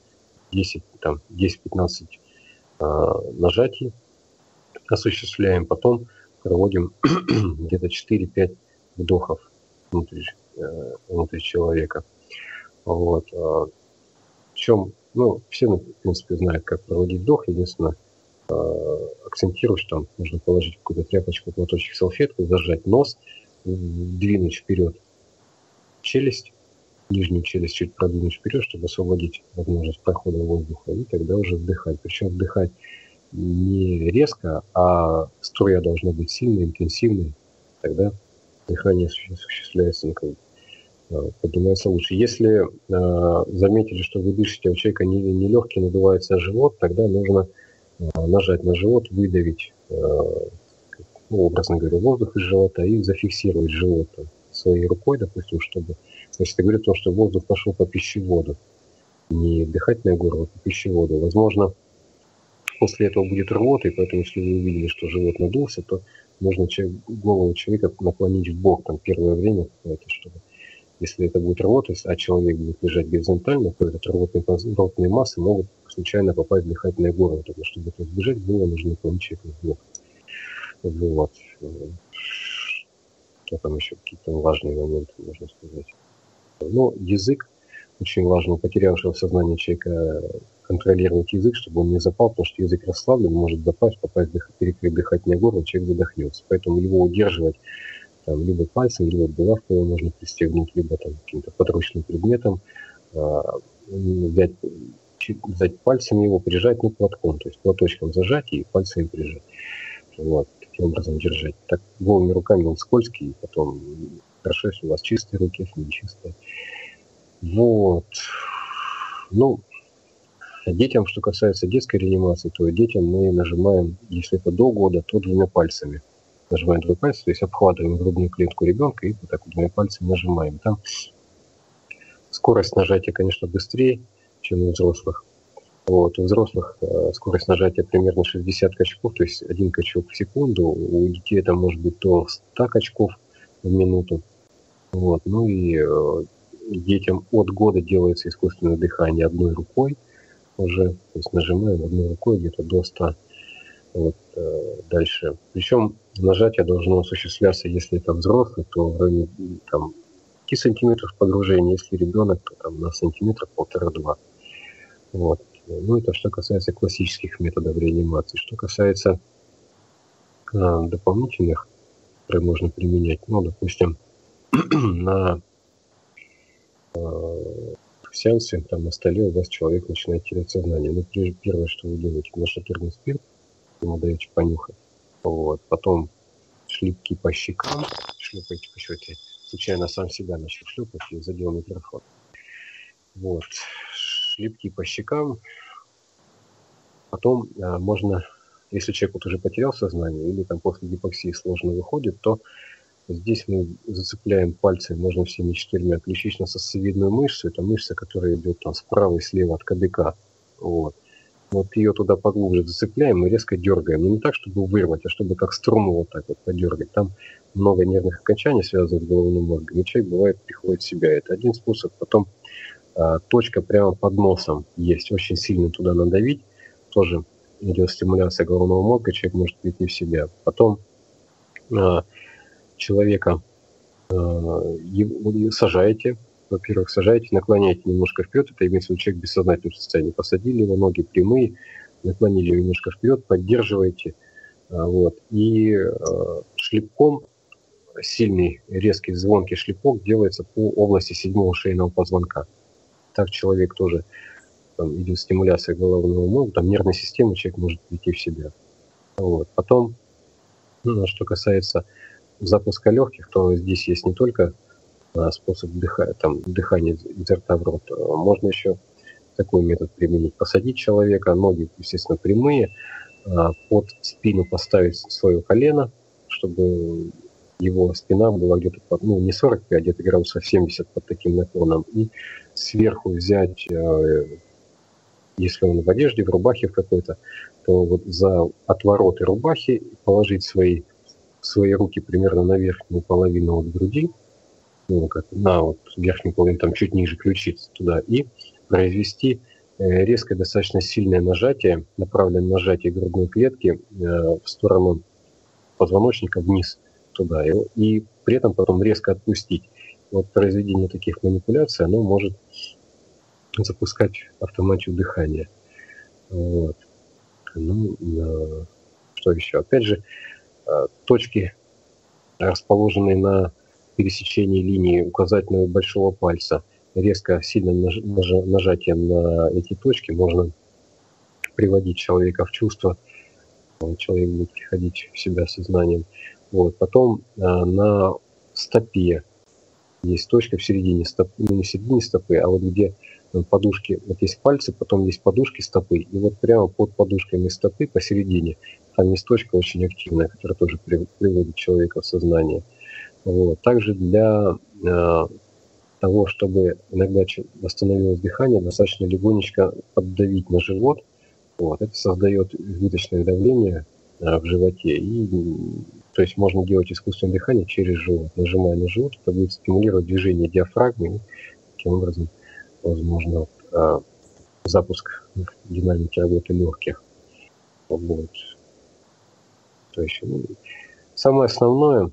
десять-пятнадцать э, нажатий осуществляем, потом проводим где-то четыре-пять вдохов внутри, э, внутри человека. Вот. В чем Ну, все, в принципе, знают, как проводить вдох. Единственное, акцентирую, что там нужно положить какую-то тряпочку, платочек, салфетку, зажать нос, двинуть вперед челюсть, нижнюю челюсть чуть продвинуть вперед, чтобы освободить возможность прохода воздуха, и тогда уже вдыхать. Причем вдыхать не резко, а струя должна быть сильной, интенсивной. Тогда дыхание осуществляется, ну, как поднимается лучше. Если э, заметили, что вы дышите, а у человека не, не легкий, надувается живот, тогда нужно э, нажать на живот, выдавить, э, ну, образно говоря, воздух из живота и зафиксировать живот своей рукой, допустим, чтобы... Значит, это говорит о том, что воздух пошел по пищеводу, не дыхательное горло, а по пищеводу. Возможно, после этого будет рвота, и поэтому, если вы увидели, что живот надулся, то нужно человек, голову человека наклонить в бок там, первое время, чтобы... Если это будет рвота, а человек будет лежать горизонтально, то этот рвотные, рвотные массы могут случайно попасть в дыхательное горло. Так, чтобы это избежать, было нужно наклонить человека в бок. Вот. Что там еще какие-то важные моменты, можно сказать. Ну, язык очень важно. У потерявшего сознание человека контролировать язык, чтобы он не запал, потому что язык расслаблен, может запасть, попасть в перекрыть дыхательное горло, человек задохнется. Поэтому его удерживать там, либо пальцем, либо булавкой его можно пристегнуть, либо там каким-то подручным предметом, э, взять, взять пальцем его, прижать, ну, платком, то есть платочком зажать и пальцем прижать. Вот, таким образом держать. Так голыми руками он скользкий, и потом хорошо, если у вас чистые руки, если не чистые. Вот. Ну, детям, что касается детской реанимации, то детям мы нажимаем, если это до года, то двумя пальцами. Нажимаем двумя пальцами, то есть обхватываем грудную клетку ребенка и вот так вот двумя пальцами нажимаем. Там скорость нажатия, конечно, быстрее, чем у взрослых. Вот. У взрослых э, скорость нажатия примерно шестьдесят качков, то есть один качок в секунду. У детей это может быть до ста качков в минуту. Вот. Ну и э, детям от года делается искусственное дыхание одной рукой уже, то есть нажимаем одной рукой где-то до ста. Вот, э, дальше. Причем нажатие должно осуществляться, если это взрослый, то в районе там, пяти сантиметров погружения, если ребенок, то там, на сантиметров полтора-два. Вот. Ну, это что касается классических методов реанимации. Что касается э, дополнительных, которые можно применять, ну, допустим, на э, сеансе, там, на столе у вас человек начинает терять сознание. Ну, первое, что вы делаете, нашатырный спирт, ему даете понюхать. Вот. Потом шлепки по щекам, шлепаете по щеке. Случайно сам себя начал шлепать и задел микрофон. Вот. Шлепки по щекам. Потом а, можно, если человек вот уже потерял сознание или там после гипоксии сложно выходит, то здесь мы зацепляем пальцы, можно всеми четырьмя, ключично-сосцевидную мышцу. Это мышца, которая идет там справа и слева от кадыка. Вот. Вот ее туда поглубже зацепляем и резко дергаем. Но не так, чтобы вырвать, а чтобы как струну вот так вот подергать. Там много нервных окончаний, связанных с головным мозгом. И человек, бывает, приходит в себя. Это один способ. Потом а, точка прямо под носом есть. Очень сильно туда надавить. Тоже идет стимуляция головного мозга, человек может прийти в себя. Потом а, человека а, его, сажаете. Во-первых, сажаете, наклоняете немножко вперед, это имеется в виду человек в бессознательном состоянии. Посадили его, ноги прямые, наклонили его немножко вперед, поддерживаете. Вот. И э, шлепком, сильный, резкий, звонкий шлепок делается по области седьмого шейного позвонка. Так человек тоже, там, идет стимуляция головного мозга, там нервной системы, человек может прийти в себя. Вот. Потом, ну, что касается запуска легких, то здесь есть не только способ дыхания, там, дыхания изо рта в рот. Можно еще такой метод применить. Посадить человека, ноги, естественно, прямые, под спину поставить свое колено, чтобы его спина была где-то, под, ну, не сорок пять, где-то градусов семьдесят под таким наклоном. И сверху взять, если он в одежде, в рубахе в какой-то, то вот за отвороты рубахи положить свои, свои руки примерно на верхнюю половину от груди, ну, как на вот верхнюю половину, там чуть ниже ключицы туда, и произвести э, резкое, достаточно сильное нажатие, направленное нажатие грудной клетки э, в сторону позвоночника вниз туда, и, и при этом потом резко отпустить. Вот произведение таких манипуляций, оно может запускать автоматию дыхания. Вот. Ну, э, что еще? Опять же, э, точки, расположенные на пересечении линии указательного и большого пальца, резко сильным наж- наж- нажатием на эти точки можно приводить человека в чувство, человек будет приходить в себя сознанием. Вот. Потом а, на стопе есть точка в середине стопы, ну не в середине стопы, а вот где ну, подушки, вот есть пальцы, потом есть подушки стопы, и вот прямо под подушками стопы посередине там есть точка очень активная, которая тоже при- приводит человека в сознание. Вот. Также для э, того, чтобы иногда восстановилось дыхание, достаточно легонечко поддавить на живот. Вот. Это создает избыточное давление э, в животе. И, то есть можно делать искусственное дыхание через живот. Нажимая на живот, это будет стимулировать движение диафрагмы. И таким образом, возможно, э, запуск динамики работы легких. Вот. То есть, ну, самое основное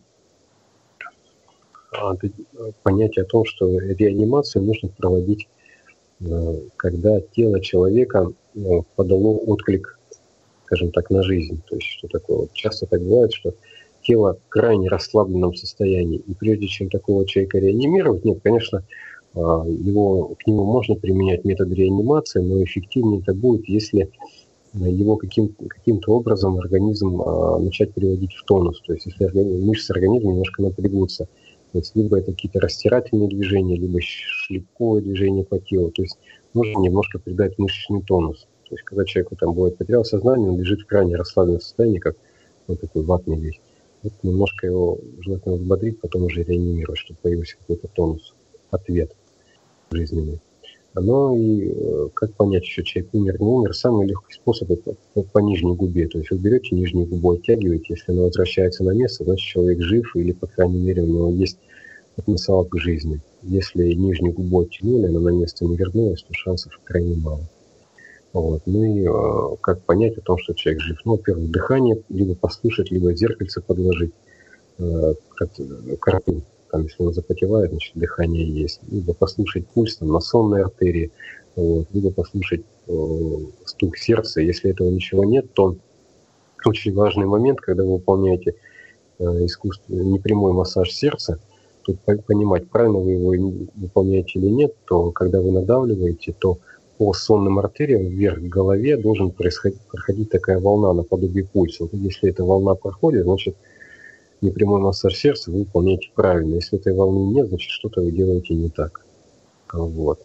понятие о том, что реанимацию нужно проводить, когда тело человека подало отклик, скажем так, на жизнь. То есть что такое? Вот часто так бывает, что тело в крайне расслабленном состоянии. И прежде чем такого человека реанимировать, нет, конечно, его, к нему можно применять метод реанимации, но эффективнее это будет, если его каким, каким-то образом организм а, начать переводить в тонус. То есть если мышцы организма немножко напрягутся. То есть либо это какие-то растирательные движения, либо шлепковые движения по телу. То есть нужно немножко придать мышечный тонус. То есть когда человек там бывает потерял сознание, он лежит в крайне расслабленном состоянии, как вот такой ватный весь. Вот немножко его желательно взбодрить, потом уже реанимировать, чтобы появился какой-то тонус, ответ жизненный. Но и как понять, еще человек умер, не умер, самый легкий способ это по, по нижней губе. То есть вы берете нижнюю губу, оттягиваете, если она возвращается на место, значит человек жив или, по крайней мере, у него есть потенциал к жизни. Если нижнюю губу оттянули, она на место не вернулась, то шансов крайне мало. Вот. Ну и э, как понять о том, что человек жив? Ну, во-первых, дыхание либо послушать, либо зеркальце подложить э, к рту. Там, если он запотевает, значит, дыхание есть. Либо послушать пульс там, на сонной артерии, вот, либо послушать э, стук сердца. Если этого ничего нет, то очень важный момент, когда вы выполняете э, искусственный, непрямой массаж сердца, тут понимать, правильно вы его выполняете или нет, то когда вы надавливаете, то по сонным артериям вверх к голове должен происходить, проходить такая волна наподобие пульса. Вот если эта волна проходит, значит, непрямой массаж сердца вы выполняете правильно. Если этой волны нет, значит, что-то вы делаете не так. Вот.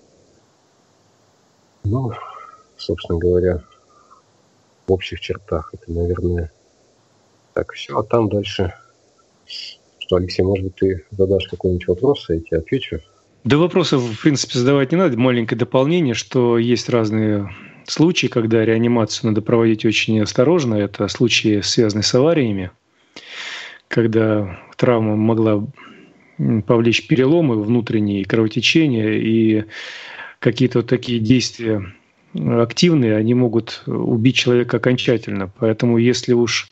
Ну, собственно говоря, в общих чертах это, наверное, так все. А там дальше... Что, Алексей, может быть, ты задашь какой-нибудь вопрос, а я тебе отвечу? Да вопросов, в принципе, задавать не надо. Маленькое дополнение, что есть разные случаи, когда реанимацию надо проводить очень осторожно. Это случаи, связанные с авариями, когда травма могла повлечь переломы, внутренние кровотечения, и какие-то вот такие действия активные, они могут убить человека окончательно. Поэтому если уж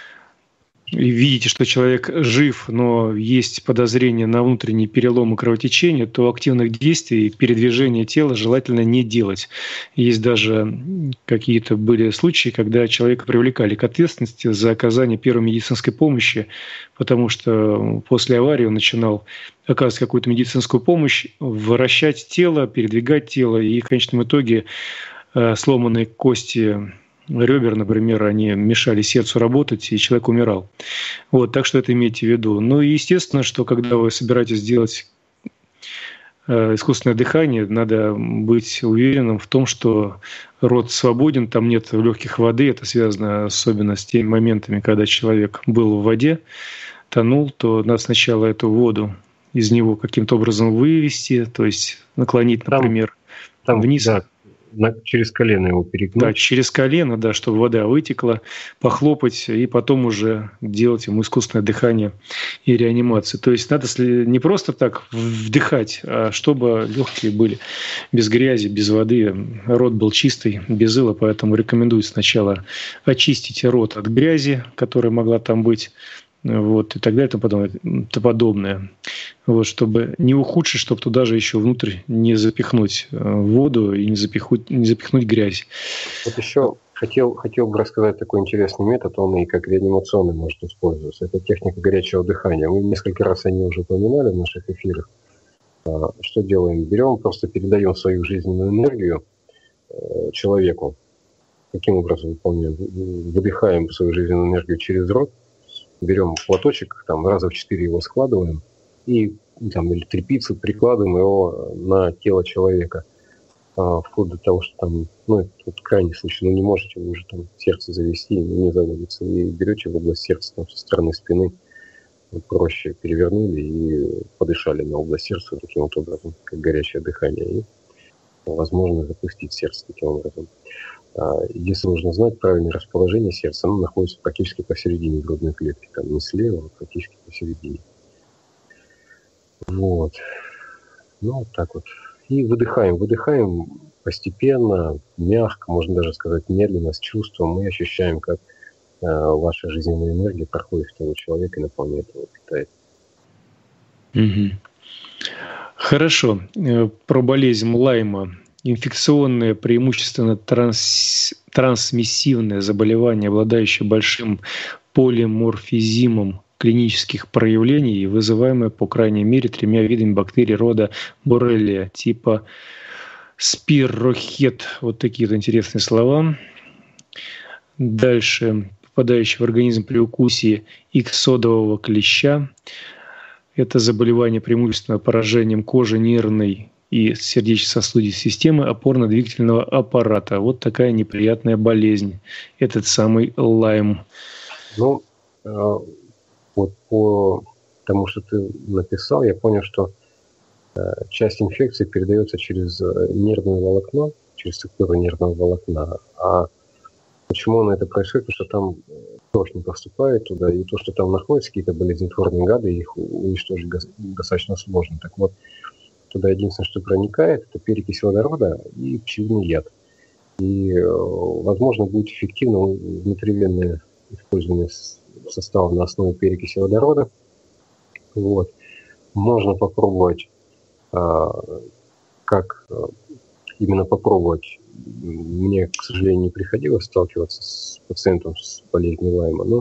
видите, что человек жив, но есть подозрение на внутренние переломы кровотечения, то активных действий, передвижения тела желательно не делать. Есть даже какие-то были случаи, когда человека привлекали к ответственности за оказание первой медицинской помощи, потому что после аварии он начинал оказывать какую-то медицинскую помощь, вращать тело, передвигать тело, и в конечном итоге сломанные кости ребер, например, они мешали сердцу работать, и человек умирал. Вот, так что это имейте в виду. Ну и естественно, что когда вы собираетесь делать э, искусственное дыхание, надо быть уверенным в том, что рот свободен, там нет легких воды. Это связано особенно с теми моментами, когда человек был в воде, тонул, то надо сначала эту воду из него каким-то образом вывести, то есть наклонить, например, там, там, вниз. Да. На, через колено его перегнуть. Да, через колено, да, чтобы вода вытекла, похлопать, и потом уже делать ему искусственное дыхание и реанимацию. То есть надо не просто так вдыхать, а чтобы легкие были без грязи, без воды, рот был чистый, без ила, поэтому рекомендую сначала очистить рот от грязи, которая могла там быть, вот, и так далее, и тому подобное. Вот, чтобы не ухудшить, чтобы туда же еще внутрь не запихнуть воду и не запихнуть, не запихнуть грязь. Вот еще хотел, хотел бы рассказать такой интересный метод, он и как реанимационный может использоваться. Это техника горячего дыхания. Мы несколько раз о ней уже упоминали в наших эфирах. Что делаем? Берем, просто передаем свою жизненную энергию человеку. Каким образом выполняем? Выдыхаем свою жизненную энергию через рот, берем платочек, там раза в четыре его складываем, и там, или тряпицу прикладываем его на тело человека. А, вплоть до того, что там, ну, это вот крайний случай, ну, не можете вы уже там сердце завести, не заводится. И берете в область сердца там, со стороны спины, вот, проще перевернули и подышали на область сердца таким вот образом, как горячее дыхание. И возможно запустить сердце таким образом. А, если нужно знать правильное расположение сердца, оно находится практически посередине грудной клетки, там не слева, а практически посередине. Вот. Ну, вот так вот. И выдыхаем. Выдыхаем постепенно, мягко, можно даже сказать медленно, с чувством. Мы ощущаем, как э, ваша жизненная энергия проходит в тело человека и наполняет его, питает. Угу. Хорошо. Про болезнь Лайма. Инфекционное, преимущественно транс... трансмиссивное заболевание, обладающее большим полиморфизмом клинических проявлений, вызываемое, по крайней мере, тремя видами бактерий рода Боррелия, типа спирохет. Вот такие вот интересные слова. Дальше. Попадающий в организм при укусе иксодового клеща. Это заболевание преимущественно поражением кожи, нервной и сердечно-сосудистой системы, опорно-двигательного аппарата. Вот такая неприятная болезнь. Этот самый Лайм. Ну, вот по тому, что ты написал, я понял, что часть инфекции передается через нервное волокно, через структуру нервного волокна. А почему на это происходит? Потому что там кровь не поступает туда, и то, что там находятся какие-то болезнетворные гады, их уничтожить достаточно сложно. Так вот, туда единственное, что проникает, это перекись водорода и пчелиный яд. И, возможно, будет эффективно внутривенное использование состава на основе перекиси водорода. Вот. Можно попробовать, а, как а, именно попробовать. Мне, к сожалению, не приходилось сталкиваться с пациентом с болезнью Лайма, но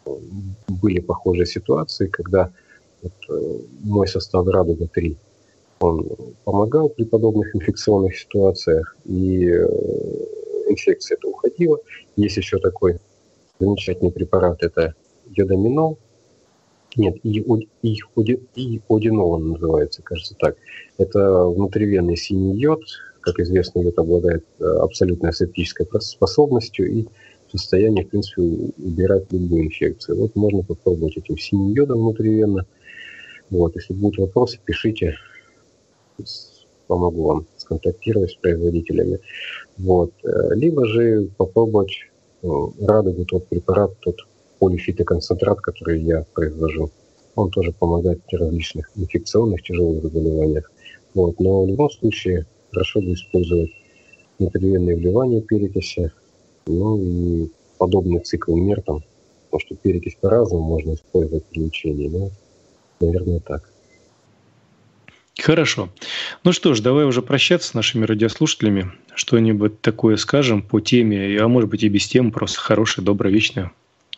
были похожие ситуации, когда вот, мой состав Радуга три Он помогал при подобных инфекционных ситуациях, и инфекция это уходила. Есть еще такой замечательный препарат, это йодаминол. Нет, иодинол он называется, кажется так. Это внутривенный синий йод. Как известно, йод обладает абсолютной асептической способностью и в состоянии, в принципе, убирать любую инфекцию. Вот можно попробовать этим синим йодом внутривенно. Вот, если будут вопросы, пишите. Помогу вам сконтактировать с производителями. Вот. Либо же попробовать радугу, тот препарат, тот полифитоконцентрат, который я произвожу. Он тоже помогает при различных инфекционных тяжелых заболеваниях. Вот. Но в любом случае хорошо бы использовать внутривенные вливания перекиси, ну и подобный цикл мер, там, потому что перекись по-разному можно использовать при лечении. Ну, наверное, так. Хорошо. Ну что ж, давай уже прощаться с нашими радиослушателями. Что-нибудь такое скажем по теме, а может быть и без темы, просто хорошее, доброе, вечное.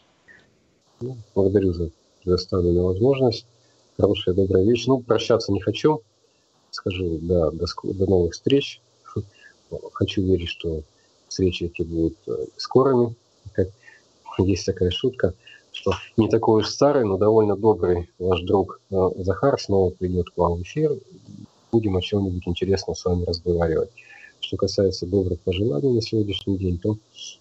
Ну, благодарю за предоставленную возможность. Хорошая, добрая вещь. Ну, прощаться не хочу. Скажу, да, до, до новых встреч. Хочу верить, что встречи эти будут скорыми. Как есть такая шутка, что не такой уж старый, но довольно добрый ваш друг Захар снова придет к вам в эфир. Будем о чем-нибудь интересном с вами разговаривать. Что касается добрых пожеланий на сегодняшний день, то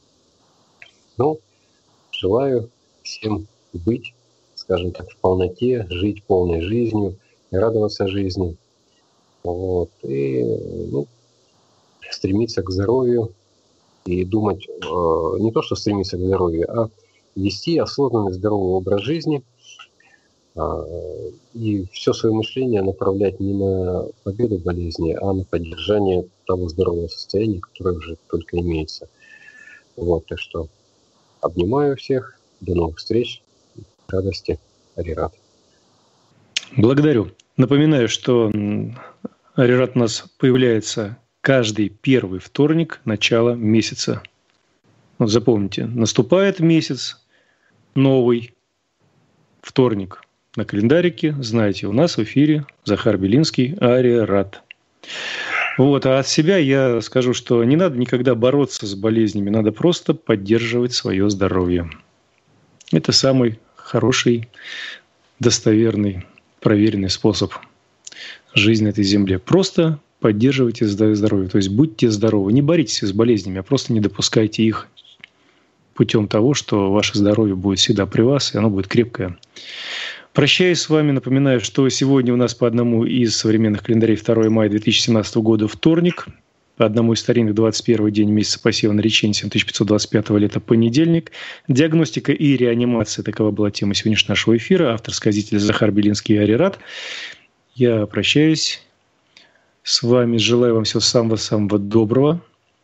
ну, желаю всем быть, скажем так, в полноте, жить полной жизнью, радоваться жизни. Вот, и ну, стремиться к здоровью и думать, э, не то, что стремиться к здоровью, а вести осознанный здоровый образ жизни э, и все свое мышление направлять не на победу болезни, а на поддержание того здорового состояния, которое уже только имеется. Вот, так что обнимаю всех, до новых встреч, радости, Арират. Благодарю. Напоминаю, что Арират у нас появляется каждый первый вторник начала месяца. Вот запомните, наступает месяц, новый вторник на календарике. Знаете, у нас в эфире Захар Белинский, Арират. Вот, а от себя я скажу, что не надо никогда бороться с болезнями, надо просто поддерживать свое здоровье. Это самый хороший, достоверный, проверенный способ жизни на этой земле. Просто поддерживайте здоровье, то есть будьте здоровы. Не боритесь с болезнями, а просто не допускайте их путем того, что ваше здоровье будет всегда при вас, и оно будет крепкое. Прощаюсь с вами. Напоминаю, что сегодня у нас по одному из современных календарей второго мая две тысячи семнадцатого года вторник, по одному из старинных двадцать первый день месяца посева наречения семь тысяч пятьсот двадцать пятого лета понедельник. Диагностика и реанимация – такова была тема сегодняшнего нашего эфира. Автор сказитель Захар Белинский и Арират. Я прощаюсь с вами. Желаю вам всего самого-самого доброго.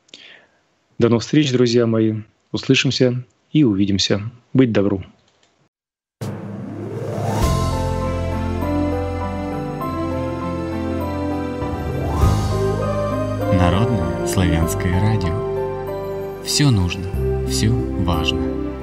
До новых встреч, друзья мои. Услышимся и увидимся. Быть добру. Народное славянское радио. Все нужно, все важно.